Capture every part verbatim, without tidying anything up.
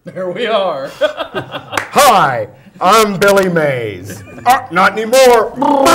There we are. Hi, I'm Billy Mays. Uh, not anymore.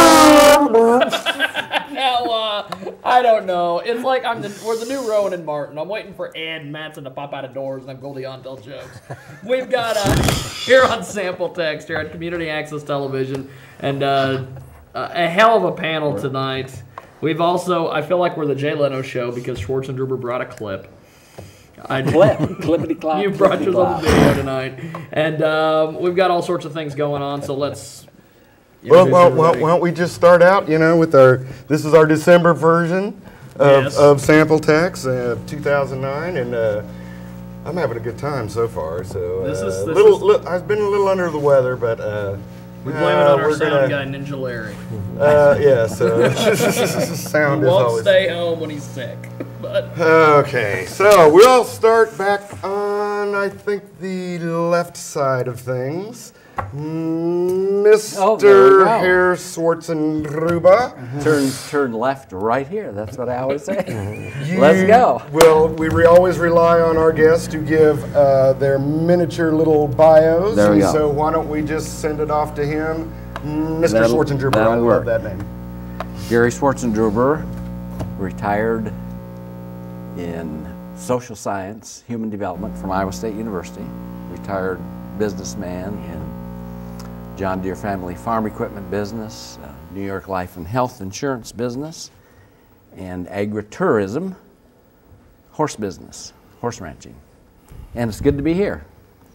Now, uh, I don't know. It's like I'm the, we're the new Rowan and Martin. I'm waiting for Ed and Matson to pop out of doors and I'm Goldie Hawn tell jokes. We've got uh, here on Sample Text here at Community Access Television, and uh, a hell of a panel tonight. We've also, I feel like we're the Jay Leno show because Schwarzenegger brought a clip. I clip, clippity clop. You brought your little video tonight, and um, we've got all sorts of things going on. So let's. Well, well, well, why don't we just start out? You know, with our this is our December version of, Yes. of Sample Text, uh, two thousand nine, and uh, I'm having a good time so far. So uh, This is- this little, is- li- I've been a little under the weather, but uh, We blame uh, it on our we're sound gonna- guy, Ninja Larry. Uh, yeah, so sound He is won't always. stay home when he's sick. But Okay, so we'll start back on, I think, the left side of things. Mister Oh, there we go. Herr Schwarzenegger. Turn, turn left, right here. That's what I always say. You Let's go. Well, we re- always rely on our guests to give uh, their miniature little bios. There we and go. So why don't we just send it off to him? Mister That'll- Schwarzenegger, I that'll love work. that name. Gary Schwarzenegger, retired in social science, human development from Iowa State University. Retired businessman in John Deere Family Farm Equipment business, uh, New York Life and Health Insurance business, and agritourism, horse business, horse ranching. And it's good to be here.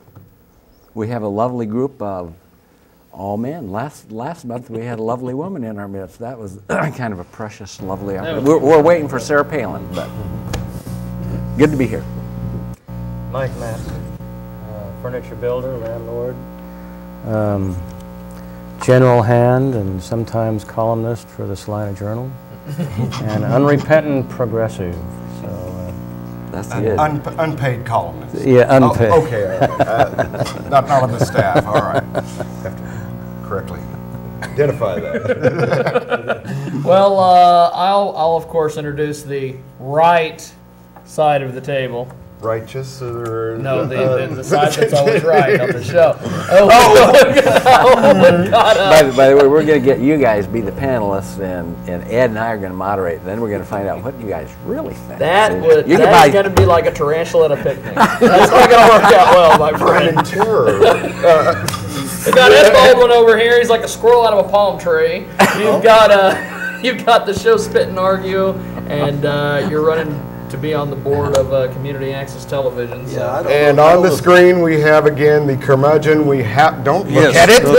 We have a lovely group of all men. Last last month we had a lovely woman in our midst. That was kind of a precious, lovely opportunity. We're, we're waiting for Sarah Palin, but good to be here. Mike Matson, uh, furniture builder, landlord, um, general hand, and sometimes columnist for the Salina Journal, and unrepentant progressive. So, uh, That's An good. un- unpaid columnist. yeah, unpaid. Oh, okay, okay. Uh, not, not on the staff, all right. Have to correctly identify that. well, uh, I'll I'll of course introduce the right side of the table. Righteous or... No, the, uh, the, the side that's always right on the show. Oh, oh God, uh, By the, by the way, we're going to get you guys be the panelists, and, and Ed and I are going to moderate. Then we're going to find out what you guys really think. that So would you can that's buy- going to be like a tarantula at a picnic. That's not going to work out well, my I'm friend. in terror. Uh, We got Ed Baldwin over here. He's like a squirrel out of a palm tree. You've got uh, you've got the show Spit and Argue, and uh, you're running to be on the board of uh, Community Access Television. So. Yeah, I don't and know- I on the don't know- screen we have again the curmudgeon. We have don't look Yes, at it.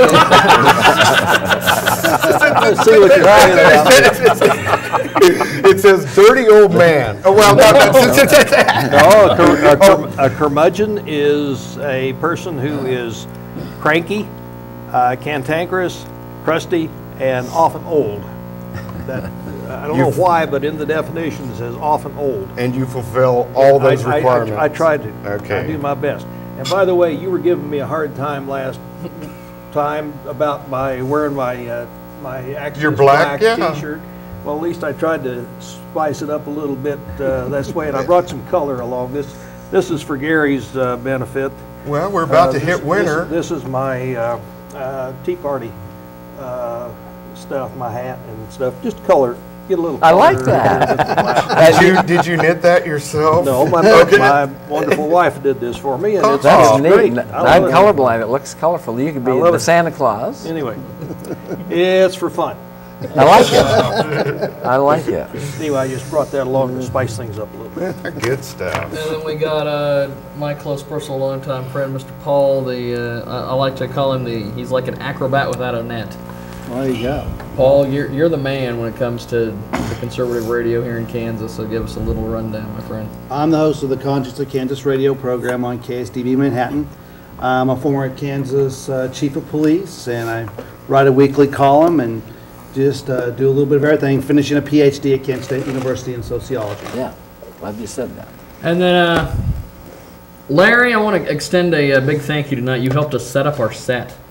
Let's see what you're saying about. It says dirty old man. Oh well, no, No, a, cur- a, cur- a curmudgeon is a person who is cranky, uh, cantankerous, crusty, and often old. That I don't know You've- why, but in the definition it says often old. and you fulfill all those I, I- I- requirements. I, try to. Okay. I do my best. And by the way, you were giving me a hard time last time about my wearing my uh, my Access Your black? Yeah. T-shirt. Well, at least I tried to spice it up a little bit uh, this way, and I brought some color along. This this is for Gary's uh, benefit. Well, we're about Uh, to this- hit winter. This, this is my uh, uh, Tea Party uh, stuff, my hat and stuff. Just color, get a little. I like color that. with the black. did you did you knit that yourself? No, my, Okay. my wonderful wife did this for me, and it's, That is it's neat. great. N- I I'm love it. colorblind. It looks colorful. You could be I love the it. Santa Claus. Anyway, it's for fun. I like it. I like it. Anyway, I just brought that along to spice things up a little bit. Good stuff. And then we got uh, my close personal longtime friend, Mister Paul. The uh, I, I like to call him the. He's like an acrobat without a net. There you go. Paul, you're you're the man when it comes to the conservative radio here in Kansas. So give us a little rundown, my friend. I'm the host of the Conscience of Kansas radio program on K S D V Manhattan. I'm a former Kansas uh, chief of police, and I write a weekly column and just uh, do a little bit of everything, finishing a P H D at Kent State University in sociology. Yeah, glad you said that. And then uh, Larry, I want to extend a, a big thank you tonight. You helped us set up our set.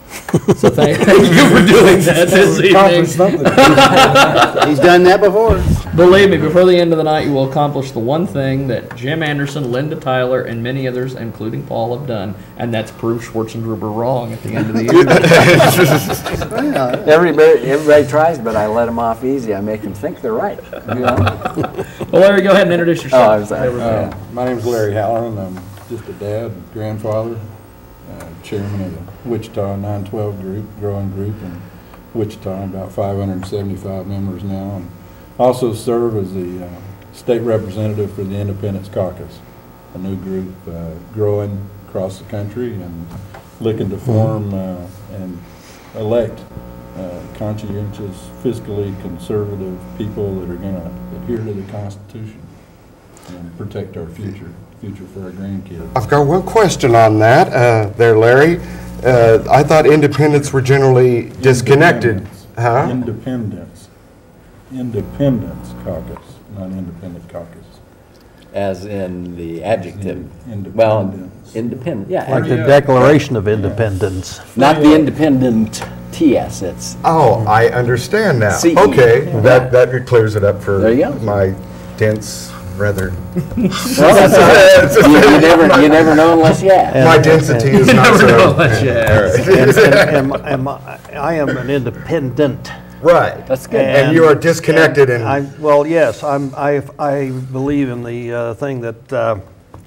So thank, thank you for doing that this evening. He's done that before. Believe me, before the end of the night, you will accomplish the one thing that Jim Anderson, Linda Tyler, and many others, including Paul, have done, and that's prove Schwarzenegger wrong at the end of the year. Everybody, everybody tries, but I let them off easy. I make them think they're right. You know? Well, Larry, go ahead and introduce Oh, yourself. I'm sorry. Uh, my name's Larry Halloran. I'm just a dad, grandfather, uh, chairman of the Wichita nine twelve group, growing group in Wichita, about five hundred seventy-five members now. And also serve as the uh, state representative for the Independence Caucus, a new group uh, growing across the country and looking to form uh, and elect uh, conscientious, fiscally conservative people that are going to adhere to the Constitution and protect our future, future for our grandkids. I've got one question on that uh, there, Larry. Uh, I thought independents were generally disconnected. Independence. Huh? Independence. Independence Caucus, not Independent Caucus. As in the adjective. In- Well, independence. independent, yeah. Like the Yeah. Declaration of Independence. Not the independent T S, it's, Oh, I understand now. C E. Okay, that, that clears it up for There you go. my dense, rather, well, that's all right. you, you never, you never know unless you ask. my density is not never know so. unless you ask. And, and, and, and my- I am an independent. Right. That's good. And you are disconnected and- I, well, yes, I'm, I, I believe in the uh, thing that, uh,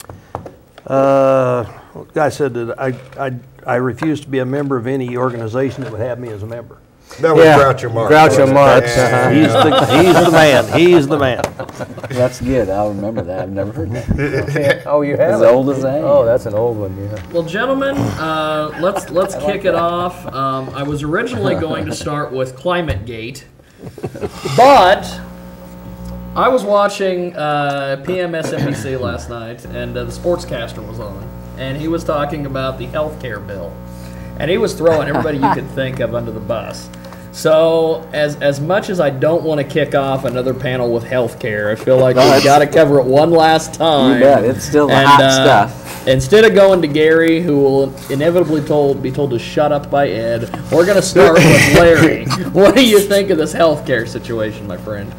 uh, guy said that I, I, I refuse to be a member of any organization that would have me as a member. That was Groucho Marx. Groucho wasn't it? Marx, Yeah. uh-huh. he's the, he's the man, he's the man. That's good. I'll remember that. I've never heard that. Oh, you have As it? old as I am. Oh, that's an old one, yeah. Well, gentlemen, uh, let's let's kick it off. Um, I was originally going to start with ClimateGate, but I was watching uh, P M S N B C last night, and uh, the sportscaster was on, and he was talking about the health care bill, and he was throwing everybody you could think of under the bus. So, as as much as I don't want to kick off another panel with healthcare, I feel like No, we've it's- got to cover it one last time. You bet. It's still the And, hot uh, stuff. Instead of going to Gary, who will inevitably told be told to shut up by Ed, we're going to start with Larry. What do you think of this healthcare situation, my friend?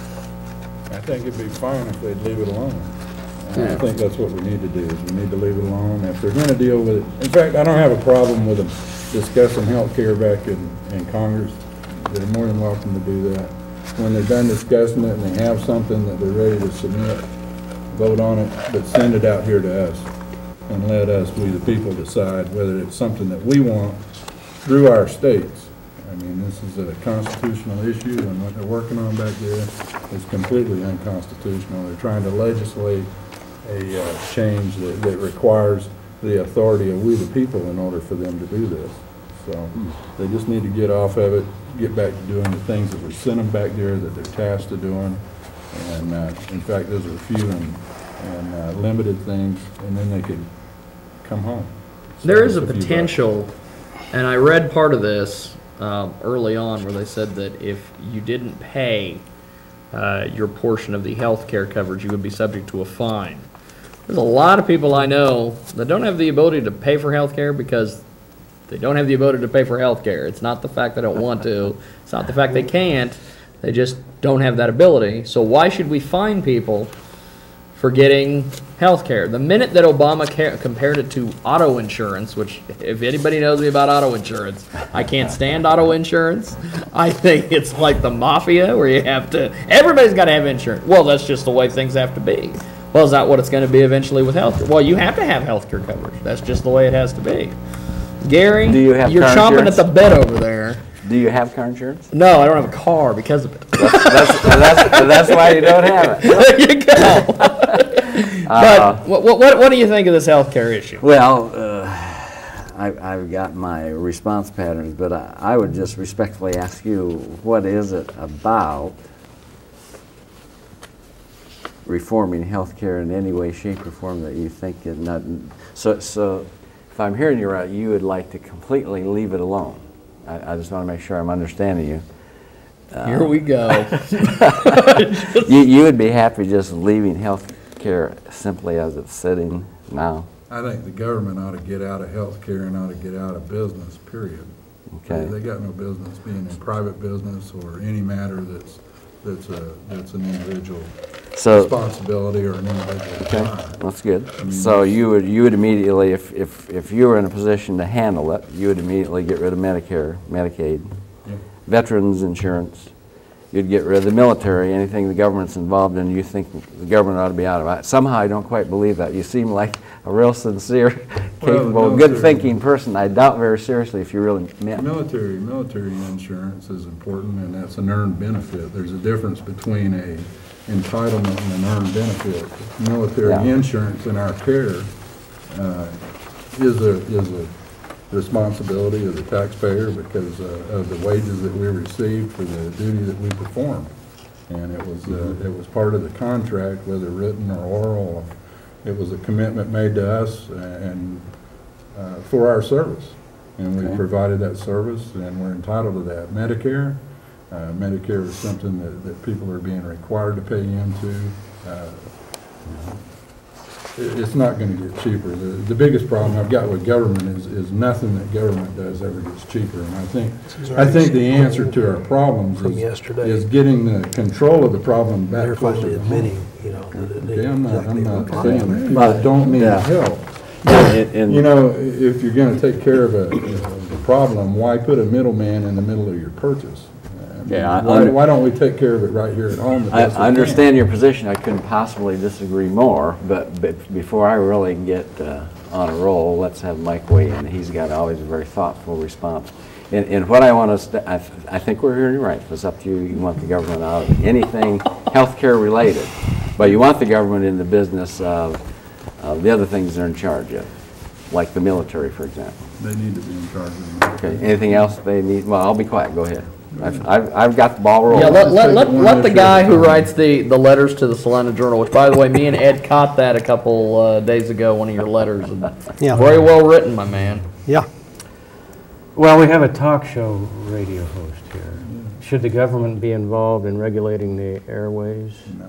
I think it'd be fine if they'd leave it alone. And I think that's what we need to do, is we need to leave it alone. If they're gonna deal with it, in fact, I don't have a problem with them discussing health care back in, in Congress. They're more than welcome to do that. When they're done discussing it and they have something that they're ready to submit, vote on it, but send it out here to us. And let us, we the people, decide whether it's something that we want through our states. I mean, this is a constitutional issue, and what they're working on back there is completely unconstitutional. They're trying to legislate a uh, change that, that requires the authority of we the people in order for them to do this. So they just need to get off of it, get back to doing the things that we sent them back there that they're tasked to doing. And uh, in fact, those are few and, and uh, limited things, and then they could come home. There is a Save us few bucks. potential, and I read part of this um, early on where they said that if you didn't pay uh, your portion of the health care coverage, you would be subject to a fine. There's a lot of people I know that don't have the ability to pay for health care because they don't have the ability to pay for health care. It's not the fact they don't want to. It's not the fact they can't. They just don't have that ability. So why should we fine people for getting health care? The minute that Obama ca- compared it to auto insurance, which if anybody knows me about auto insurance, I can't stand auto insurance. I think it's like the mafia where you have to, everybody's got to have insurance. Well, that's just the way things have to be. Well, is that what it's going to be eventually with health care? Well, you have to have health care coverage. That's just the way it has to be. Gary, Do you have you're car chomping insurance? at the bit over there. Do you have car insurance? No, I don't have a car because of it. That's, that's, that's why you don't have it. There you go. But what, what, what do you think of this health care issue? Well, uh, I, I've got my response patterns, but I, I would just respectfully ask you, what is it about reforming healthcare in any way, shape, or form that you think it not? So, so if I'm hearing you right, you would like to completely leave it alone. I, I just want to make sure I'm understanding you. Here we go. You, you would be happy just leaving health care simply as it's sitting now? I think the government ought to get out of healthcare and ought to get out of business, period. Okay. They got no business being in private business or any matter that's, that's a, that's an individual So, responsibility or an individual okay, crime. that's good. I mean, So you would, you would immediately, if, if, if you were in a position to handle it, you would immediately get rid of Medicare, Medicaid, Yeah. veterans insurance, you'd get rid of the military, anything the government's involved in, you think the government ought to be out of it. Somehow I don't quite believe that. You seem like a real sincere, capable, military- good-thinking person. I doubt very seriously if you really meant. Military, military insurance is important, and that's an earned benefit. There's a difference between a entitlement and an earned benefit. Military Yeah. insurance in our care uh, is a, is a responsibility of the taxpayer because uh, of the wages that we received for the duty that we performed. And it was, uh, it was part of the contract, whether written or oral. It was a commitment made to us and uh, for our service. And we Okay. provided that service, and we're entitled to that. Medicare, uh, Medicare is something that, that people are being required to pay into. Uh, it- It's not gonna get cheaper. The, the biggest problem I've got with government is, is nothing that government does ever gets cheaper. And I think, I think the answer to our problems From is, yesterday. is getting the control of the problem back They're closer finally to home. admitting, you know, that it Okay, I'm not, I'm not saying that people But- don't need yeah. help. In- in- You know, if you're gonna take care of a, you know, the problem, why put a middleman in the middle of your purchase? I mean, Yeah, I Why, under- why don't we take care of it right here at home? the I, best we I can? understand your position. I couldn't possibly disagree more, but, but before I really get uh, on a roll, let's have Mike weigh in. He's got always a very thoughtful response. And, and what I want to, st- I, th- I think we're hearing you right. If it's up to you, you want the government out of anything healthcare related, but you want the government in the business of, of the other things they're in charge of, like the military, for example. They need to be in charge of it. Okay. Anything else they need? Well, I'll be quiet. Go ahead. I've, I've, I've got the ball rolling. Yeah, let, let, take let, it one let the issue guy at a who time. writes the, the letters to the Salina Journal, which by the way, me and Ed caught that a couple uh, days ago, one of your letters. And Yeah. Very well written, my man. Yeah. Well, we have a talk show radio host here. Should the government be involved in regulating the airways? No.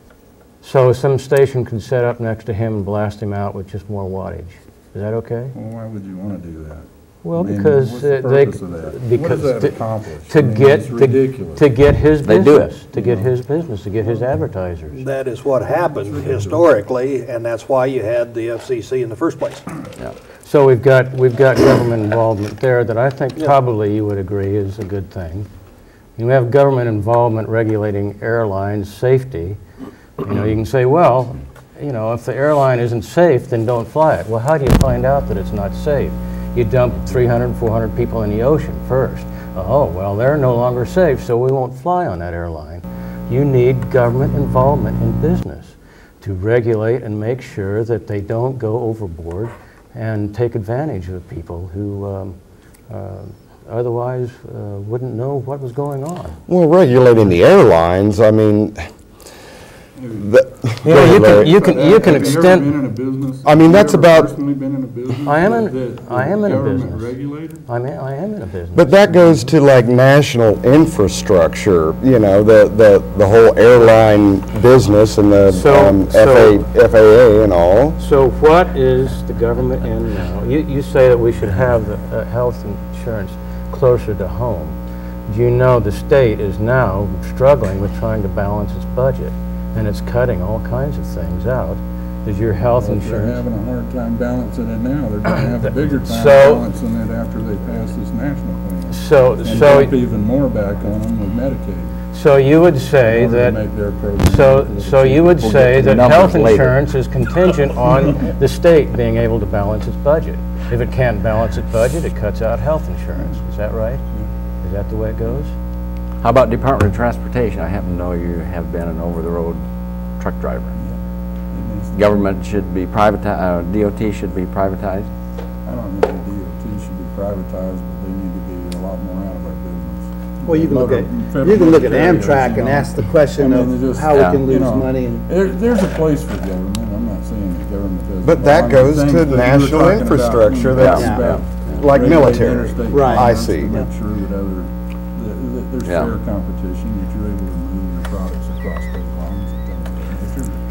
So some station could set up next to him and blast him out with just more wattage. Is that okay? Well, why would you wanna do that? Well, I mean, because what's the uh, they, purpose of that? What because does that to- accomplish? to I mean, get, it's to, ridiculous. to get his They do it. business, to get his business, to get his advertisers. That is what happened historically, and that's why you had the F C C in the first place. Yeah. So we've got, we've got government involvement there that I think probably you would agree is a good thing. You have government involvement regulating airlines' safety. You know, you can say, well, you know, if the airline isn't safe, then don't fly it. Well, how do you find out that it's not safe? You dump three hundred, four hundred people in the ocean first. Oh, well, they're no longer safe, so we won't fly on that airline. You need government involvement in business to regulate and make sure that they don't go overboard and take advantage of people who um, uh, otherwise uh, wouldn't know what was going on. Well, regulating the airlines, I mean, the, You know, you can, you can, you can Have you ever extend. been in a business? I mean, Have you that's ever about- personally been in a business? I am in- that- that I am the in a government business. regulated? I mean, I am in a business. but that goes to like national infrastructure, you know, the, the, the whole airline business and the So- um, so- F A F A A and all. So what is the government in now? You, you say that we should have the uh, health insurance closer to home. Do you know the state is now struggling with trying to balance its budget, and it's cutting all kinds of things out? Is your health Well, if they're insurance? having a hard time balancing it now, they're gonna have a bigger time So- balancing it after they pass this national plan. So, And so, dump even more back on them with Medicaid. so you would say in order to that, make their program a so, little so you would We'll say get to the that health numbers later. insurance is contingent on the state being able to balance its budget. If it can't balance its budget, it cuts out health insurance. Is that right? Is that the way it goes? How about Department of Transportation? I happen to know you have been an over-the-road truck driver. It needs to- Government should be privatized, uh, D O T should be privatized. I don't think the D O T should be privatized, but they need to be a lot more out of our business. Well, you can look Motor- at, federal you can look at carriers, Amtrak you and know. ask the question I mean, it of just- how we yeah, can You lose know, money and. There, there's a place for government, I'm not saying that government doesn't. But that belong. goes Things to that you were national talking about, infrastructure you know, that's about like regulating military. interstate Right. I commerce see. To make Yeah. sure that other, that, that there's Yeah. fair competition, that you're able to move your products across state lines and things like that. Make sure that people aren't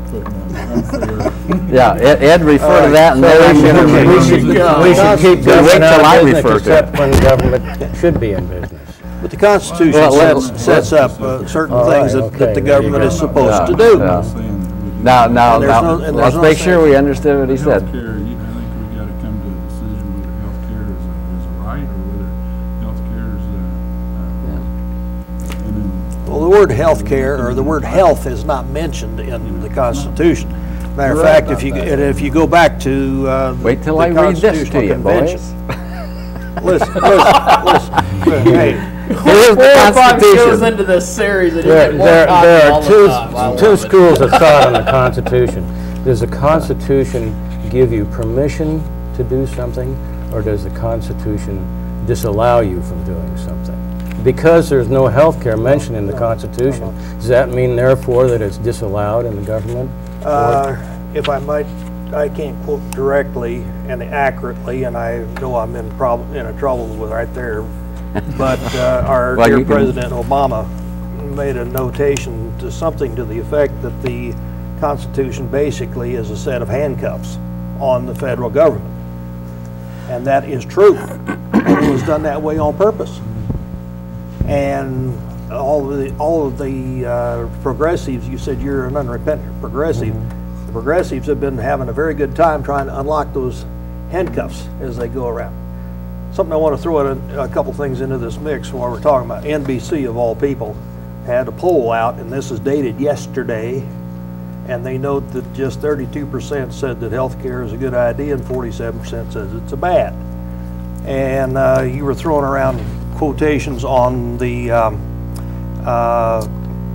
footnote, unfair. Yeah, Ed, Ed refer to that, and then I'm gonna We remove should, it. we should keep Wait government till I out of refer business to it. except when government should be in business. But the Constitution Well, let- sets, sets up uh, certain All things right, that, okay, that the there you government go. is supposed to Yeah, do. yeah. Saying that we do- Now, now, And there's now, no- and let's there's no make sure saying- we understood what he said. Healthcare, you- I think we gotta come to a decision whether healthcare is a, is a right or whether healthcare is a, uh, and then Well, the word healthcare or the word health is not mentioned in the Constitution. Matter of You're right fact, if about you, that. and if you go back to, uh, Wait till the I read this to Constitutional you, Convention. boys. Listen, listen, listen, hey, Here's Four the or five shows Constitution. into this series, and you There, get more there, cotton there all are the two, time. I two love it. schools of thought on the Constitution. Does the Constitution give you permission to do something, or does the Constitution disallow you from doing something? Because there's no health care mentioned in the Constitution, does that mean therefore that it's disallowed in the government? uh, if I might, I can't quote directly and accurately, and I know I'm in problem, in a trouble with right there, but uh, our Well, dear you can- President Obama made a notation to something to the effect that the Constitution basically is a set of handcuffs on the federal government. And that is true. And it was done that way on purpose. And all of the, all of the uh, progressives, you said you're an unrepentant progressive. The progressives have been having a very good time trying to unlock those handcuffs as they go around. Something I want to throw in a, a couple things into this mix while we're talking about N B C of all people had a poll out, and this is dated yesterday, and they note that just thirty-two percent said that health care is a good idea and forty-seven percent says it's a bad. And uh, you were throwing around quotations on the um, uh,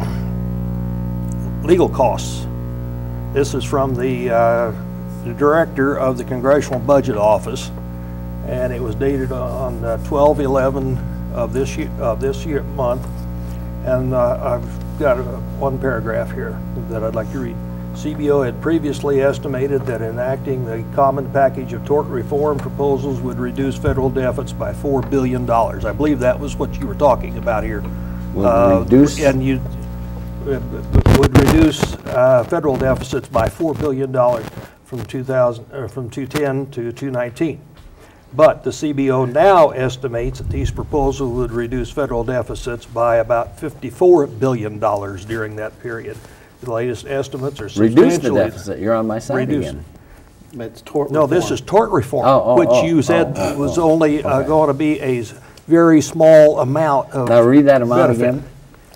legal costs. This is from the, uh, the director of the Congressional Budget Office, and it was dated on twelve eleven of this year, of this year month. And uh, I've got a, one paragraph here that I'd like to read. C B O had previously estimated that enacting the common package of tort reform proposals would reduce federal deficits by four billion dollars. I believe that was what you were talking about here. Would Uh, reduce- And you, uh, would reduce uh, federal deficits by four billion dollars from two thousand, uh, from two ten to two nineteen. But the C B O now estimates that these proposals would reduce federal deficits by about fifty-four billion dollars during that period. The latest estimates are substantially... Reduce the deficit, you're on my side Reduce. again. It's tort No, this reform. is tort reform, Oh, oh, which oh, you said oh, oh, was oh. only uh, Okay. going to be a s- very small amount of Now read that amount benefit. again.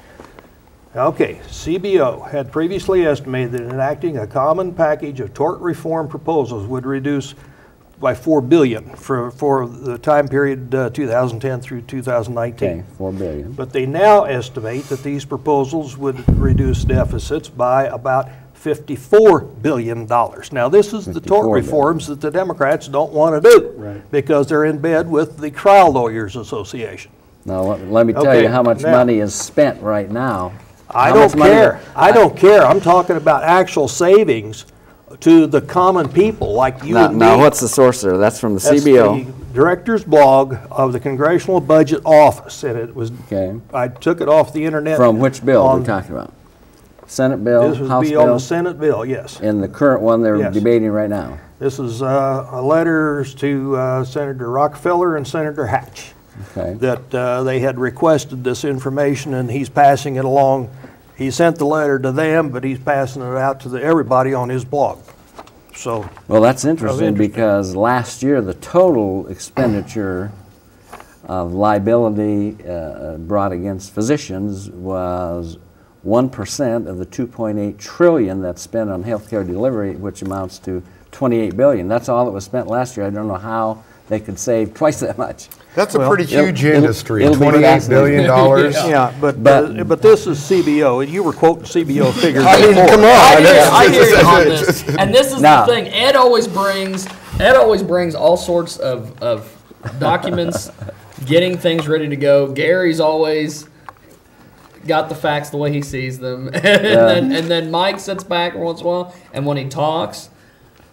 Okay, C B O had previously estimated that enacting a common package of tort reform proposals would reduce by four billion dollars for, for the time period uh, two thousand ten through two thousand nineteen. Okay, four billion. But they now estimate that these proposals would reduce deficits by about fifty-four billion dollars. Now, this is the fifty-four tort billion. reforms that the Democrats don't want to do. Right. Because they're in bed with the Trial Lawyers Association. Now, let, let me tell Okay, you how much now- money is spent right now. I How don't much money- care. I don't care. I'm talking about actual savings to the common people like you Now, and me. now what's the source there? That's from the That's C B O. the Director's blog of the Congressional Budget Office, and it was, Okay. I took it off the internet. From which bill are on- we talking about? Senate bill, This would House be on bill? the Senate bill, yes. And the current one they're Yes. debating right now? This is uh, a letters to uh, Senator Rockefeller and Senator Hatch Okay. that uh, they had requested this information, and he's passing it along. He sent the letter to them, but he's passing it out to the, everybody on his blog. So, Well, that's interesting interesting. because last year the total expenditure of liability uh, brought against physicians was one percent of the two point eight trillion that's spent on healthcare delivery, which amounts to twenty-eight billion. That's all that was spent last year. I don't know how they could save twice that much. That's a Well, pretty it'll- huge it'll- industry, it'll be twenty-eight fascinating. billion dollars. yeah, but, But- uh, but this is C B O, and you were quoting C B O figures I mean, before. come on. I hear, That's- I hear you on this, and this is Now- the thing. Ed always brings Ed always brings all sorts of, of documents, getting things ready to go. Gary's always got the facts the way he sees them, and, then, and then Mike sits back once in a while, and when he talks,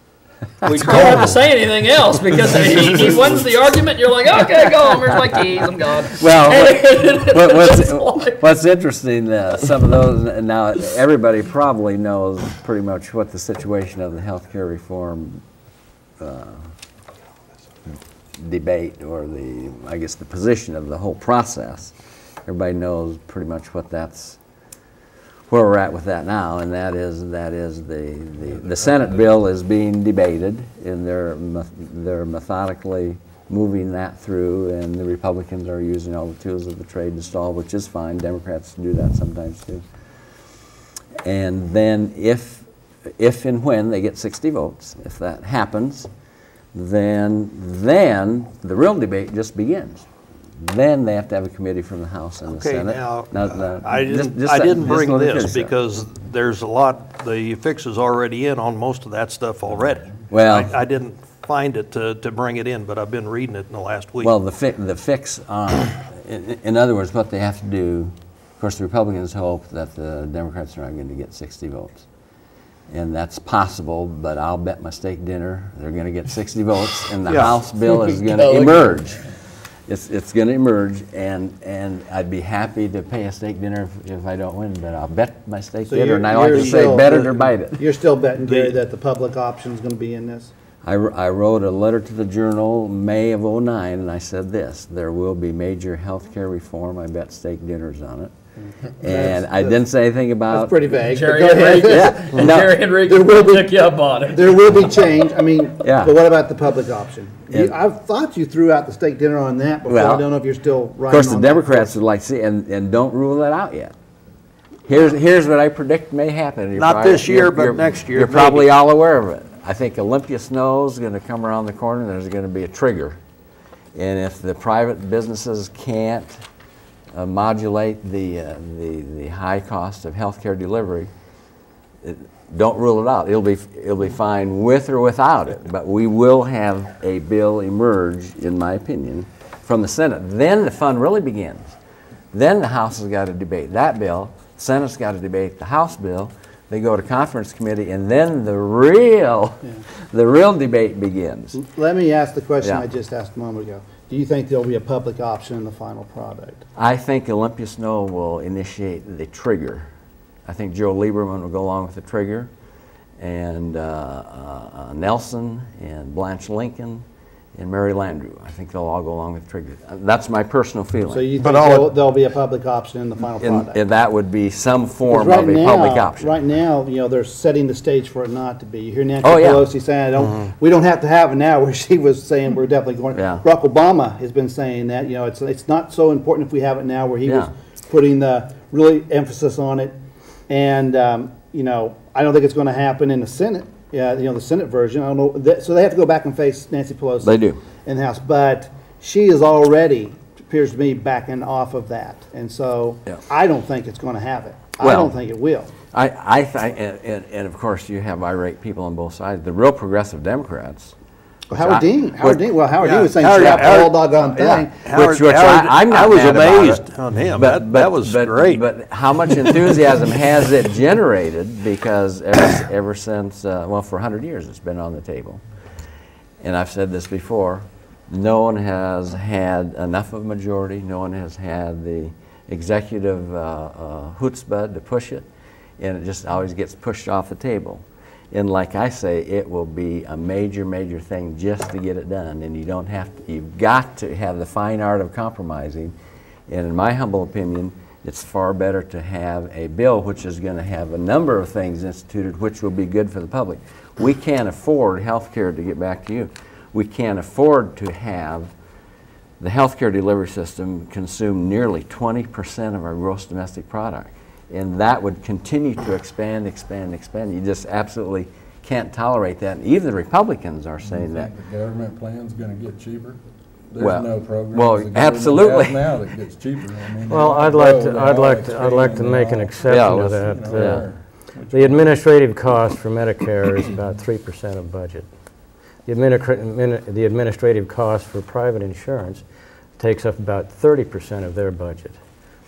We You don't have to say anything else because he, he wins the argument. You're like, okay, go home. Here's my keys. I'm gone. Well, what, what, It's what's, like- what's interesting, uh, some of those, now, everybody probably knows pretty much what the situation of the healthcare reform uh, debate, or the, I guess, the position of the whole process. Everybody knows pretty much what that's, where we're at with that now, and that is, that is the, the, the Senate bill is being debated, and they're, meth- they're methodically moving that through, and the Republicans are using all the tools of the trade to stall, which is fine. Democrats do that sometimes too. And then if, if and when they get sixty votes, if that happens, then, then the real debate just begins. Then they have to have a committee from the House and the Okay, Senate. now, Now, now, I just- didn't, just I let- didn't just bring let me this finish that. because there's a lot, the fix is already in on most of that stuff already. Well- I I didn't find it to, to bring it in, but I've been reading it in the last week. Well, the fi- the fix on, in, in other words, what they have to do, of course, the Republicans hope that the Democrats are not going to get sixty votes. And that's possible, but I'll bet my steak dinner they're going to get sixty votes, and the Yeah. House bill is going to emerge. It's, it's going to emerge, and, and I'd be happy to pay a steak dinner if, if I don't win, but I'll bet my steak So dinner, you're- and I like you're to say, still- bet it or bite it. You're still betting, Gary, The- that the public option's gonna be in this? I, wr- I wrote a letter to the Journal May of oh nine, and I said this: there will be major health care reform. I bet steak dinners on it. And I didn't say anything about. That's pretty vague, but Jerry go ahead. Enriquez, Yeah, no. Jerry Enriquez There will be- took you up on it. There will be change, I mean, Yeah. but what about the public option? You- Yeah. I thought you threw out the steak dinner on that before, I Well, don't know if you're still Of riding course, the on that. Democrats would like to see, and, and don't rule that out yet. Here's, here's what I predict may happen. You're Not probably- this year, you're- but you're- next year, You're maybe. probably all aware of it. I think Olympia Snow is going to come around the corner, and there's going to be a trigger. And if the private businesses can't uh, modulate the, uh, the, the high cost of healthcare delivery, it, don't rule it out. It'll be, it'll be fine with or without it, but we will have a bill emerge, in my opinion, from the Senate. Then the fun really begins. Then the House has got to debate that bill, Senate's got to debate the House bill, they go to conference committee, and then the real, the real debate begins. Let me ask the question Yeah. I just asked a moment ago. Do you think there'll be a public option in the final product? I think Olympia Snow will initiate the trigger. I think Joe Lieberman will go along with the trigger, and uh, uh, uh, Nelson and Blanche Lincoln and Mary Landrieu. I think they'll all go along with the trigger. Uh, That's my personal feeling. So you think But all there'll, it- there'll be a public option in the final and, product? and that would be some 'Cause form right of a now- public option. Right now, you know, they're setting the stage for it not to be. You hear Nancy Oh, yeah. Pelosi saying, I don't, we don't have to have it now, where she was saying we're definitely going. Yeah. Barack Obama has been saying that, you know, it's, it's not so important if we have it now, where he was Yeah. putting the really emphasis on it. And, um, you know, I don't think it's going to happen in the Senate, yeah, you know, the Senate version. I don't know, that- so they have to go back and face Nancy Pelosi. They do. In the House, but she is already, appears to me, backing off of that. And so Yeah. I don't think it's going to have it. I Well- don't think it will. I, I think, and, and, and of course, you have irate people on both sides. The real progressive Democrats. Well, Howard I- Dean, Howard which- Dean, well, Howard Yeah, Dean was saying Howard- scrap the Howard- whole doggone Yeah. thing. Howard- which, which Howard- I, I'm not I was mad about amazed it. on him. But- That- but- that was but- great. But how much enthusiasm has it generated? Because ever, ever since, uh, well, for a hundred years, it's been on the table. And I've said this before, no one has had enough of a majority, no one has had the executive uh, uh, chutzpah to push it, and it just always gets pushed off the table. And like I say, it will be a major, major thing just to get it done, and you don't have to, you've got to have the fine art of compromising. And in my humble opinion, it's far better to have a bill which is going to have a number of things instituted which will be good for the public. We can't afford health care, to get back to you. We can't afford to have the healthcare delivery system consume nearly twenty percent of our gross domestic product. And that would continue to expand, expand, expand. You just absolutely can't tolerate that. And even the Republicans are You saying that. think the government plan's gonna get cheaper? There's Well, no program. well, the government has absolutely. Now that gets cheaper. I mean, Well, they I'd go, like to, they I'd all like to, I'd like to expand, make they an all- exception Yeah, to let's- that. you know, Uh, they're- The administrative cost for Medicare is about three percent of budget. The administra- admini- the administrative cost for private insurance takes up about thirty percent of their budget.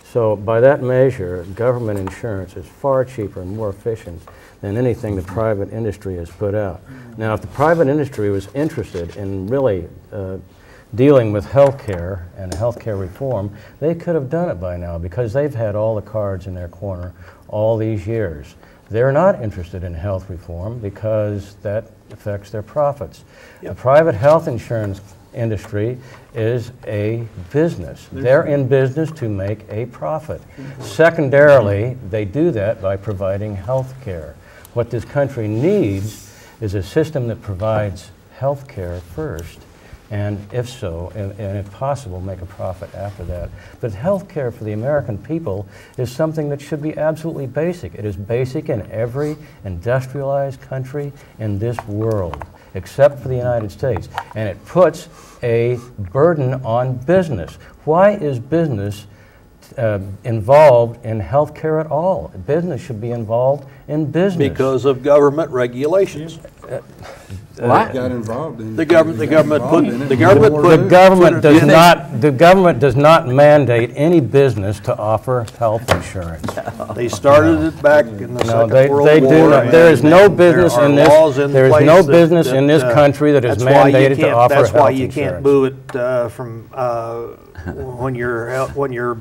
So by that measure, government insurance is far cheaper and more efficient than anything the private industry has put out. Now, if the private industry was interested in really uh, dealing with health care and health care reform, they could have done it by now because they've had all the cards in their corner all these years. They're not interested in health reform because that affects their profits. Yep. The private health insurance industry is a business. They're in business to make a profit. Secondarily, they do that by providing health care. What this country needs is a system that provides health care first, and if so, and, and if possible, make a profit after that. But health care for the American people is something that should be absolutely basic. It is basic in every industrialized country in this world, except for the United States. And it puts a burden on business. Why is business uh, involved in health care at all? Business should be involved in business. Because of government regulations. Uh, What? Got involved in. The government, the government put, involved in it. the government put. The government does think- not, the government does not mandate any business to offer health insurance. They started it back in the No, Second they, World they War. do not. There is and no there business are in laws this, in there is place no that- business in that, this uh, country that is that's why you mandated to can't- offer health That's why insurance. you can't boo it uh, from, uh, when your, hel- when your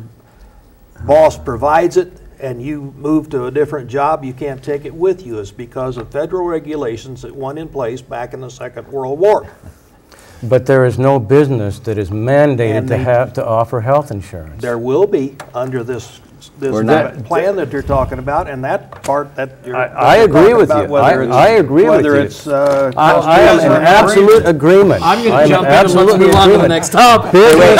boss provides it and you move to a different job, you can't take it with you. It's because of federal regulations that went in place back in the Second World War. But there is no business that is mandated And to they- have, to offer health insurance. There will be under this, this We're not- plan that you're talking about, and that part that you're. I- that I you're agree talking with about, you. whether I- it's- I agree with Whether you. it's, uh. I, cost I am of in living or absolute agreement. I'm going I to am jump in and let's absolutely move on to the agreement. next topic. Business,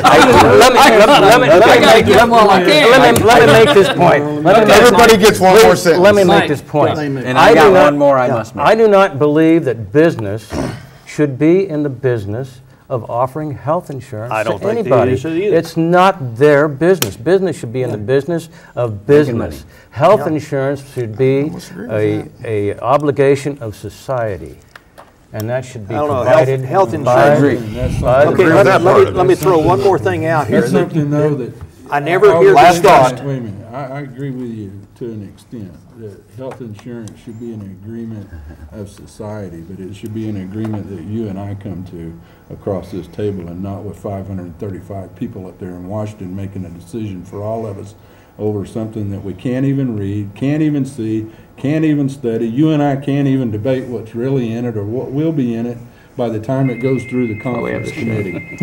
I- let me, let me, let me, I let me gotta make, get them while I can. let me, let me make this point. Let me make- Everybody gets one more Please, sentence. Let me make Mike, this point. And I do got not- one more I must make. I do not believe that business should be in the business of offering health insurance I don't to think they anybody. should either. It's not their business. Business should be in the business of business. Health insurance should be a, a obligation of society, and that should be I don't know, health- provided health by- insurance- And that's by the something- Okay, with let that me, let part me, of let it. me throw one more thing out here. That's that- something though that. I never I hear always last think- thought. Wait a minute, I, I agree with you to an extent, that health insurance should be an agreement of society, but it should be an agreement that you and I come to across this table and not with five hundred and thirty-five people up there in Washington making a decision for all of us over something that we can't even read, can't even see, can't even study. You and I can't even debate what's really in it or what will be in it by the time it goes through the conference committee.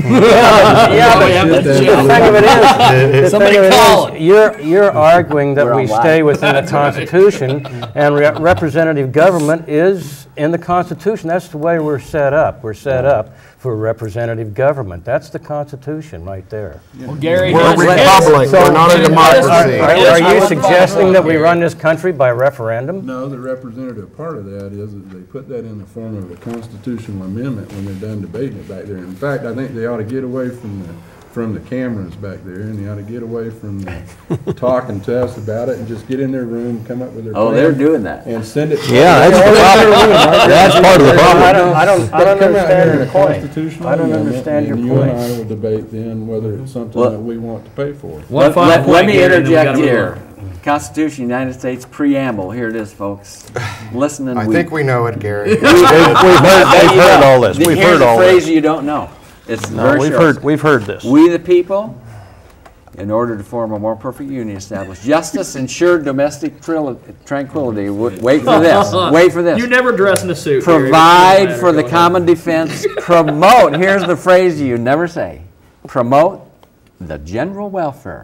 Yeah, but we have the to the jump. thing of it is, the Somebody thing of it call is, it. you're, you're arguing that We're we on live. stay within the Constitution, and re- representative government is in the Constitution. That's the way we're set up. We're set up for representative government. That's the Constitution right there. Well, Gary, We're a his- republic, his- we're not a his- democracy. Are, his- are you his- suggesting that we run this country by referendum? No, the representative part of that is that they put that in the form of a constitutional amendment when they're done debating it back there. In fact, I think they ought to get away from the, from the cameras back there, and they ought to get away from the talking to us about it and just get in their room, come up with their plan. Oh, they're doing that. And send it. to Yeah, us. that's the problem. That's part of the problem. I don't, I don't, I don't Come out here understand in your a point. constitutional I don't amendment, understand your And you and I point. will debate then whether it's something Well- that we want to pay for. One Let, final let- let point, me Gary, and then we interject gotta move here. on. Constitution, United States preamble. Here it is, folks. Listen and I weep. think we know it, Gary. We've heard, we've heard all this. Th- We've Here's heard a all phrase this. you don't know. It's No, very we've short. heard, we've heard this. We the people, in order to form a more perfect union, establish justice, ensure domestic tril- tranquility. W- Wait for this. Wait for this. You never dress in a suit. Gary. Provide Doesn't for the matter. Go ahead. common defense. Promote. Here's the phrase you never say. Promote the general welfare.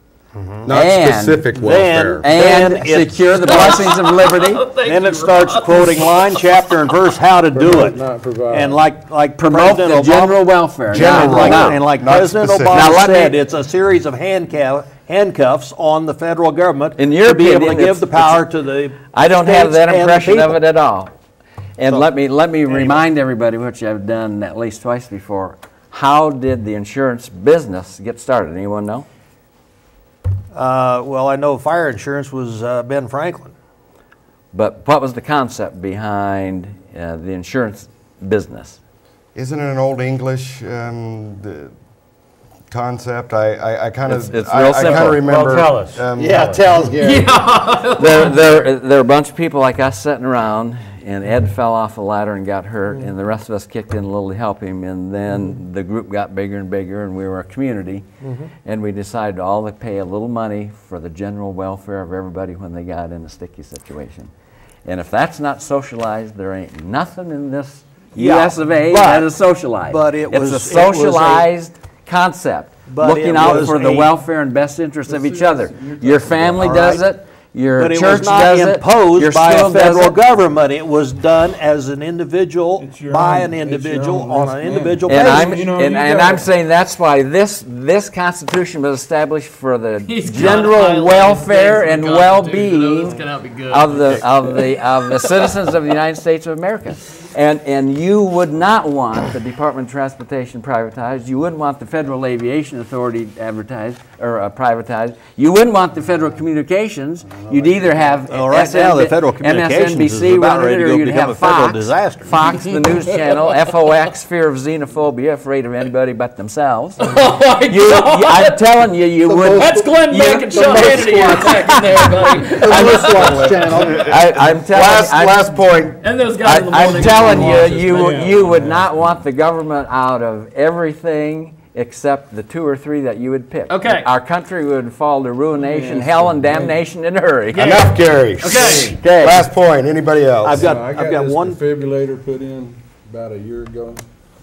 Not And specific then- welfare. And Then it- secure the blessings of liberty. Thank Then you, it starts Rob. quoting line, chapter, and verse how to do it. Not provide. And like, like Promote President the Obama. general welfare. General Now- Like, now, and like not President specific. Obama Now, let me- said, it's a series of handcuff, handcuffs on the federal government In your to be able to opinion, give it's- the power to the I don't have states that and the impression of people. it at all. And So, let me let me remind everybody, which I've done at least twice before. How did the insurance business get started? Anyone know? Uh, well, I know fire insurance was uh, Ben Franklin. But what was the concept behind uh, the insurance business? Isn't it an old English, um, the concept. I, I, I kind It's- of, it's I, real I kind simple. of remember. Well, tell us. um, Yeah, tell us, Gary. there, there, there are a bunch of people like us sitting around, and Ed fell off a ladder and got hurt, and the rest of us kicked in a little to help him, and then the group got bigger and bigger, and we were a community, and we decided to all pay a little money for the general welfare of everybody when they got in a sticky situation. And if that's not socialized, there ain't nothing in this Yeah, U S of A but- that is socialized. but it was- It's it a was a- socialized concept, But looking it out was for the a- welfare and best interest of But each see, other. that's- you're Your talking family about- does All right. it, your But it church was not does it, imposed your by a school does federal it. government. It was done as an individual, It's your by own- an it's your individual, own on risk an individual And basis. I'm, You know, and, you and gotta- I'm saying that's why this, this Constitution was established for the He's got general highlighted welfare things and in the Constitution. well-being This cannot be good. of the, of the, of the citizens of the United States of America. And, and you would not want the Department of Transportation privatized. You wouldn't want the Federal Aviation Authority advertised or uh, privatized. You wouldn't want the Federal Communications. You'd either have Well, right now, the Federal Communications is M S N B C about running ready it, to or go you'd become have a federal Fox, disaster. Fox, the news channel, F O X, fear of xenophobia, afraid of anybody but themselves. Oh my You, you, I'm telling you, you would. That's Glenn you- Beck and Sean Hannity you're attacking there, buddy. I was- Watch channel. I, I'm telling Last, I'm, last point. And those guys in the I, morning. I'm telling watch you, this, you, man. you would not want the government out of everything except the two or three that you would pick. Okay. Our country would fall to ruination, hell, and damnation in a hurry. Enough, Gary. Okay. Okay. Last point. Anybody else? I've got, I I've got got this one. defibrillator put in about a year ago,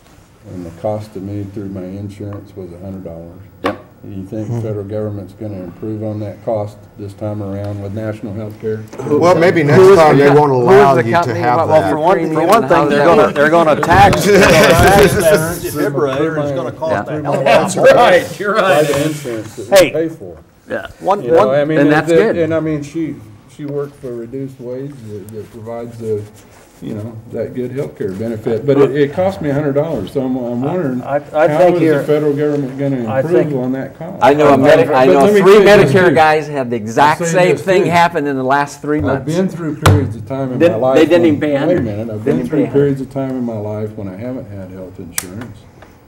and the cost to me through my insurance was a hundred dollars. Yep. Do you think the federal government's gonna improve on that cost this time around with national health care? Well, maybe next Who is time the they co- won't who is allow the you to company? have Well, Well, that. for one, for Premium one and how thing, they're that gonna, works. they're gonna tax, they're gonna tax that defibrillator, and it's gonna cost Yeah. a hell of a lot That's more. right. You're By right. the insurance that we Hey. pay for. Yeah. One, You know, one, I mean, and it- that's it- good. And I mean, she, she worked for a reduced wage that, that provides the, you know, that good healthcare benefit. But it, it cost me a hundred dollars, so I'm, I'm wondering, I- how I think is you're- the federal government gonna I think- improve on that cost? I know a medic, I But know let me three say this Medicare too. guys had the exact I'll say same this thing too. happen in the last three I've months. been through periods of time in They- my life. they didn't when- even pay a Wait a hundred. minute, I've They been didn't pay through a hundred. periods of time in my life when I haven't had health insurance.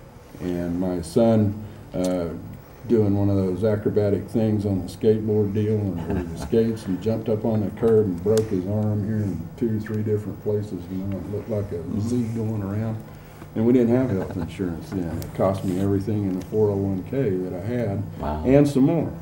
And my son, uh, doing one of those acrobatic things on the skateboard deal, and where he skates and jumped up on the curb and broke his arm here in two or three different places, you know, it looked like a Z going around. And we didn't have health insurance then. It cost me everything in the four oh one K that I had, Wow. and some more.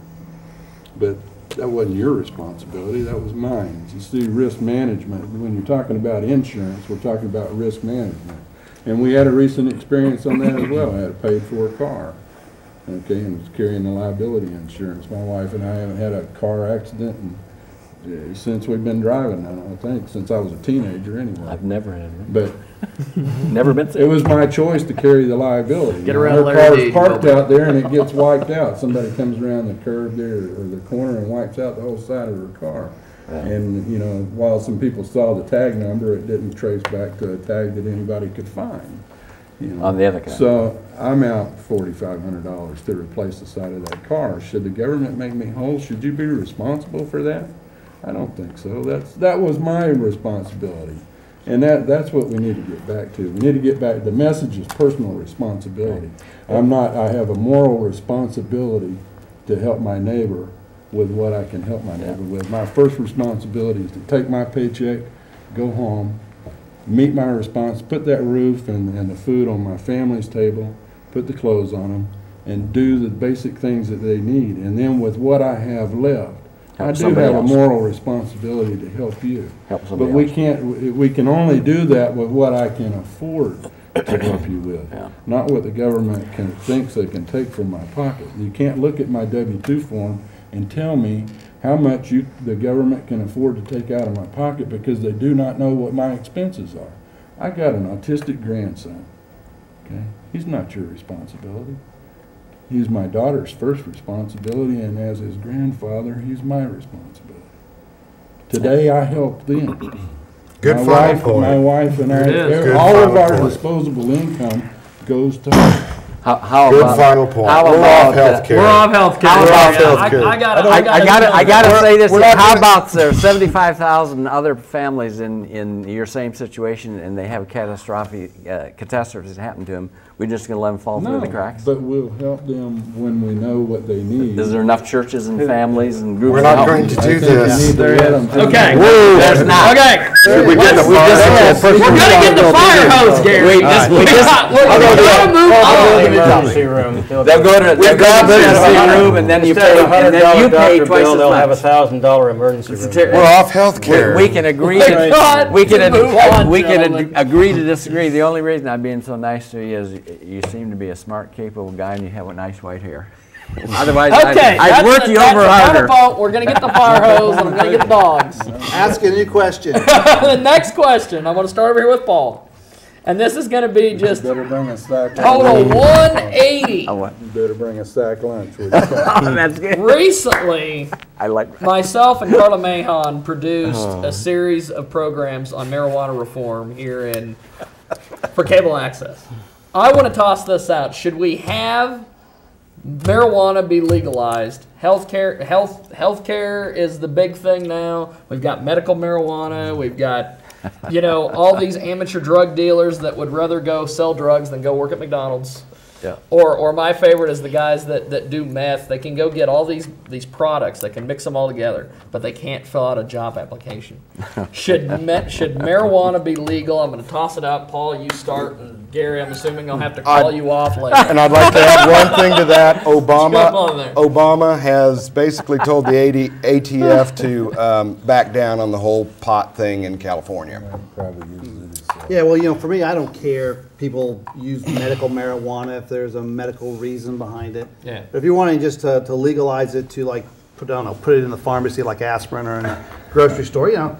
But that wasn't your responsibility, that was mine. You see, risk management, when you're talking about insurance, we're talking about risk management. And we had a recent experience on that as well. I had a paid for a car, okay, and was carrying the liability insurance. My wife and I haven't had a car accident and, uh, since we've been driving, I don't think, since I was a teenager anyway. I've never had one. But Never been it sick. was my choice to carry the liability. Get You know, around her Larry car's Deed, parked Bill. out there and it gets wiped out. Somebody comes around the curb there or the corner and wipes out the whole side of her car. And, you know, while some people saw the tag number, it didn't trace back to a tag that anybody could find. You know. On the other kind. So I'm out forty-five hundred dollars to replace the side of that car. Should the government make me whole? Should you be responsible for that? I don't think so. That's, that was my responsibility. And that, that's what we need to get back to. We need to get back, the message is personal responsibility. I'm not, I have a moral responsibility to help my neighbor with what I can help my neighbor with. My first responsibility is to take my paycheck, go home, meet my response, put that roof and, and the food on my family's table, put the clothes on them, and do the basic things that they need. And then with what I have left, Help I do somebody have a else. moral responsibility to help you. Help But somebody we else. can't, we we can only do that with what I can afford to help you with, Yeah. not what the government can, thinks they can take from my pocket. You can't look at my W two form and tell me how much you, the government can afford to take out of my pocket because they do not know what my expenses are. I got an autistic grandson, okay? He's not your responsibility. He's my daughter's first responsibility, and as his grandfather, he's my responsibility. Today, I help them. Good My final wife- point. My wife and I, There it is. Good all of final our point. disposable income goes to her. How, how Good about, final point. How We're about off uh, healthcare. We're off healthcare. How We're off Yeah, healthcare. I, I gotta, I, I I gotta, gotta, I gotta We're- say this. we're Here. not How gonna- about there are seventy-five thousand other families in, in your same situation, and they have a catastrophic uh, catastrophe that happened to them? We're just gonna let them fall through No, the cracks? but we'll help them when we know what they need. Is there enough churches and families and groups? We're to not help going them? to I do think we this. need to let them figure Okay. it out. There's not. Okay. We get the fire We're gonna get the fire hose, Gary. We just- we just- We're I'll go to gonna move on. Emergency room. They'll go to, they'll go to the emergency room and then you Instead pay, of a hundred and then dollar you pay doctor twice bill, as they'll have a much. thousand dollar emergency room. ter- We're off health care. We, we can agree, Thank God. to, we can, Move on, we can gentlemen. ad- agree to disagree. The only reason I'm being so nice to you is you seem to be a smart, capable guy and you have a nice white hair. Otherwise, Okay, I'd, I'd that's work the- you that's over the harder. counterpoint. We're gonna get the fire hose and I'm gonna get the dogs. Ask any question. The next question, I'm gonna start over here with Paul. And this is gonna be just Better bring a sack. total one eighty. Oh, what? You better bring a sack lunch with you. That's good. Recently, I like myself and Carla Mahon produced a series of programs on marijuana reform here in for cable access. I want to toss this out. Should we have marijuana be legalized? Healthcare, health, healthcare is the big thing now. We've got medical marijuana. We've got, you know, all these amateur drug dealers that would rather go sell drugs than go work at McDonald's. Yeah. Or, or my favorite is the guys that, that do meth. They can go get all these these products. They can mix them all together, but they can't fill out a job application. Should me, should marijuana be legal? I'm going to toss it out. Paul, you start, and Gary, I'm assuming I'll have to call I'd- you off later. And I'd like to add one thing to that. Jump on there. Obama, Obama has basically told the A T F to um, back down on the whole pot thing in California. Probably use it as, uh, Yeah, well, you know, for me, I don't care if people use medical marijuana if there's a medical reason behind it. Yeah. But if you're wanting just to, to legalize it to like, put, I don't know, put it in the pharmacy like aspirin or in a grocery store, you know,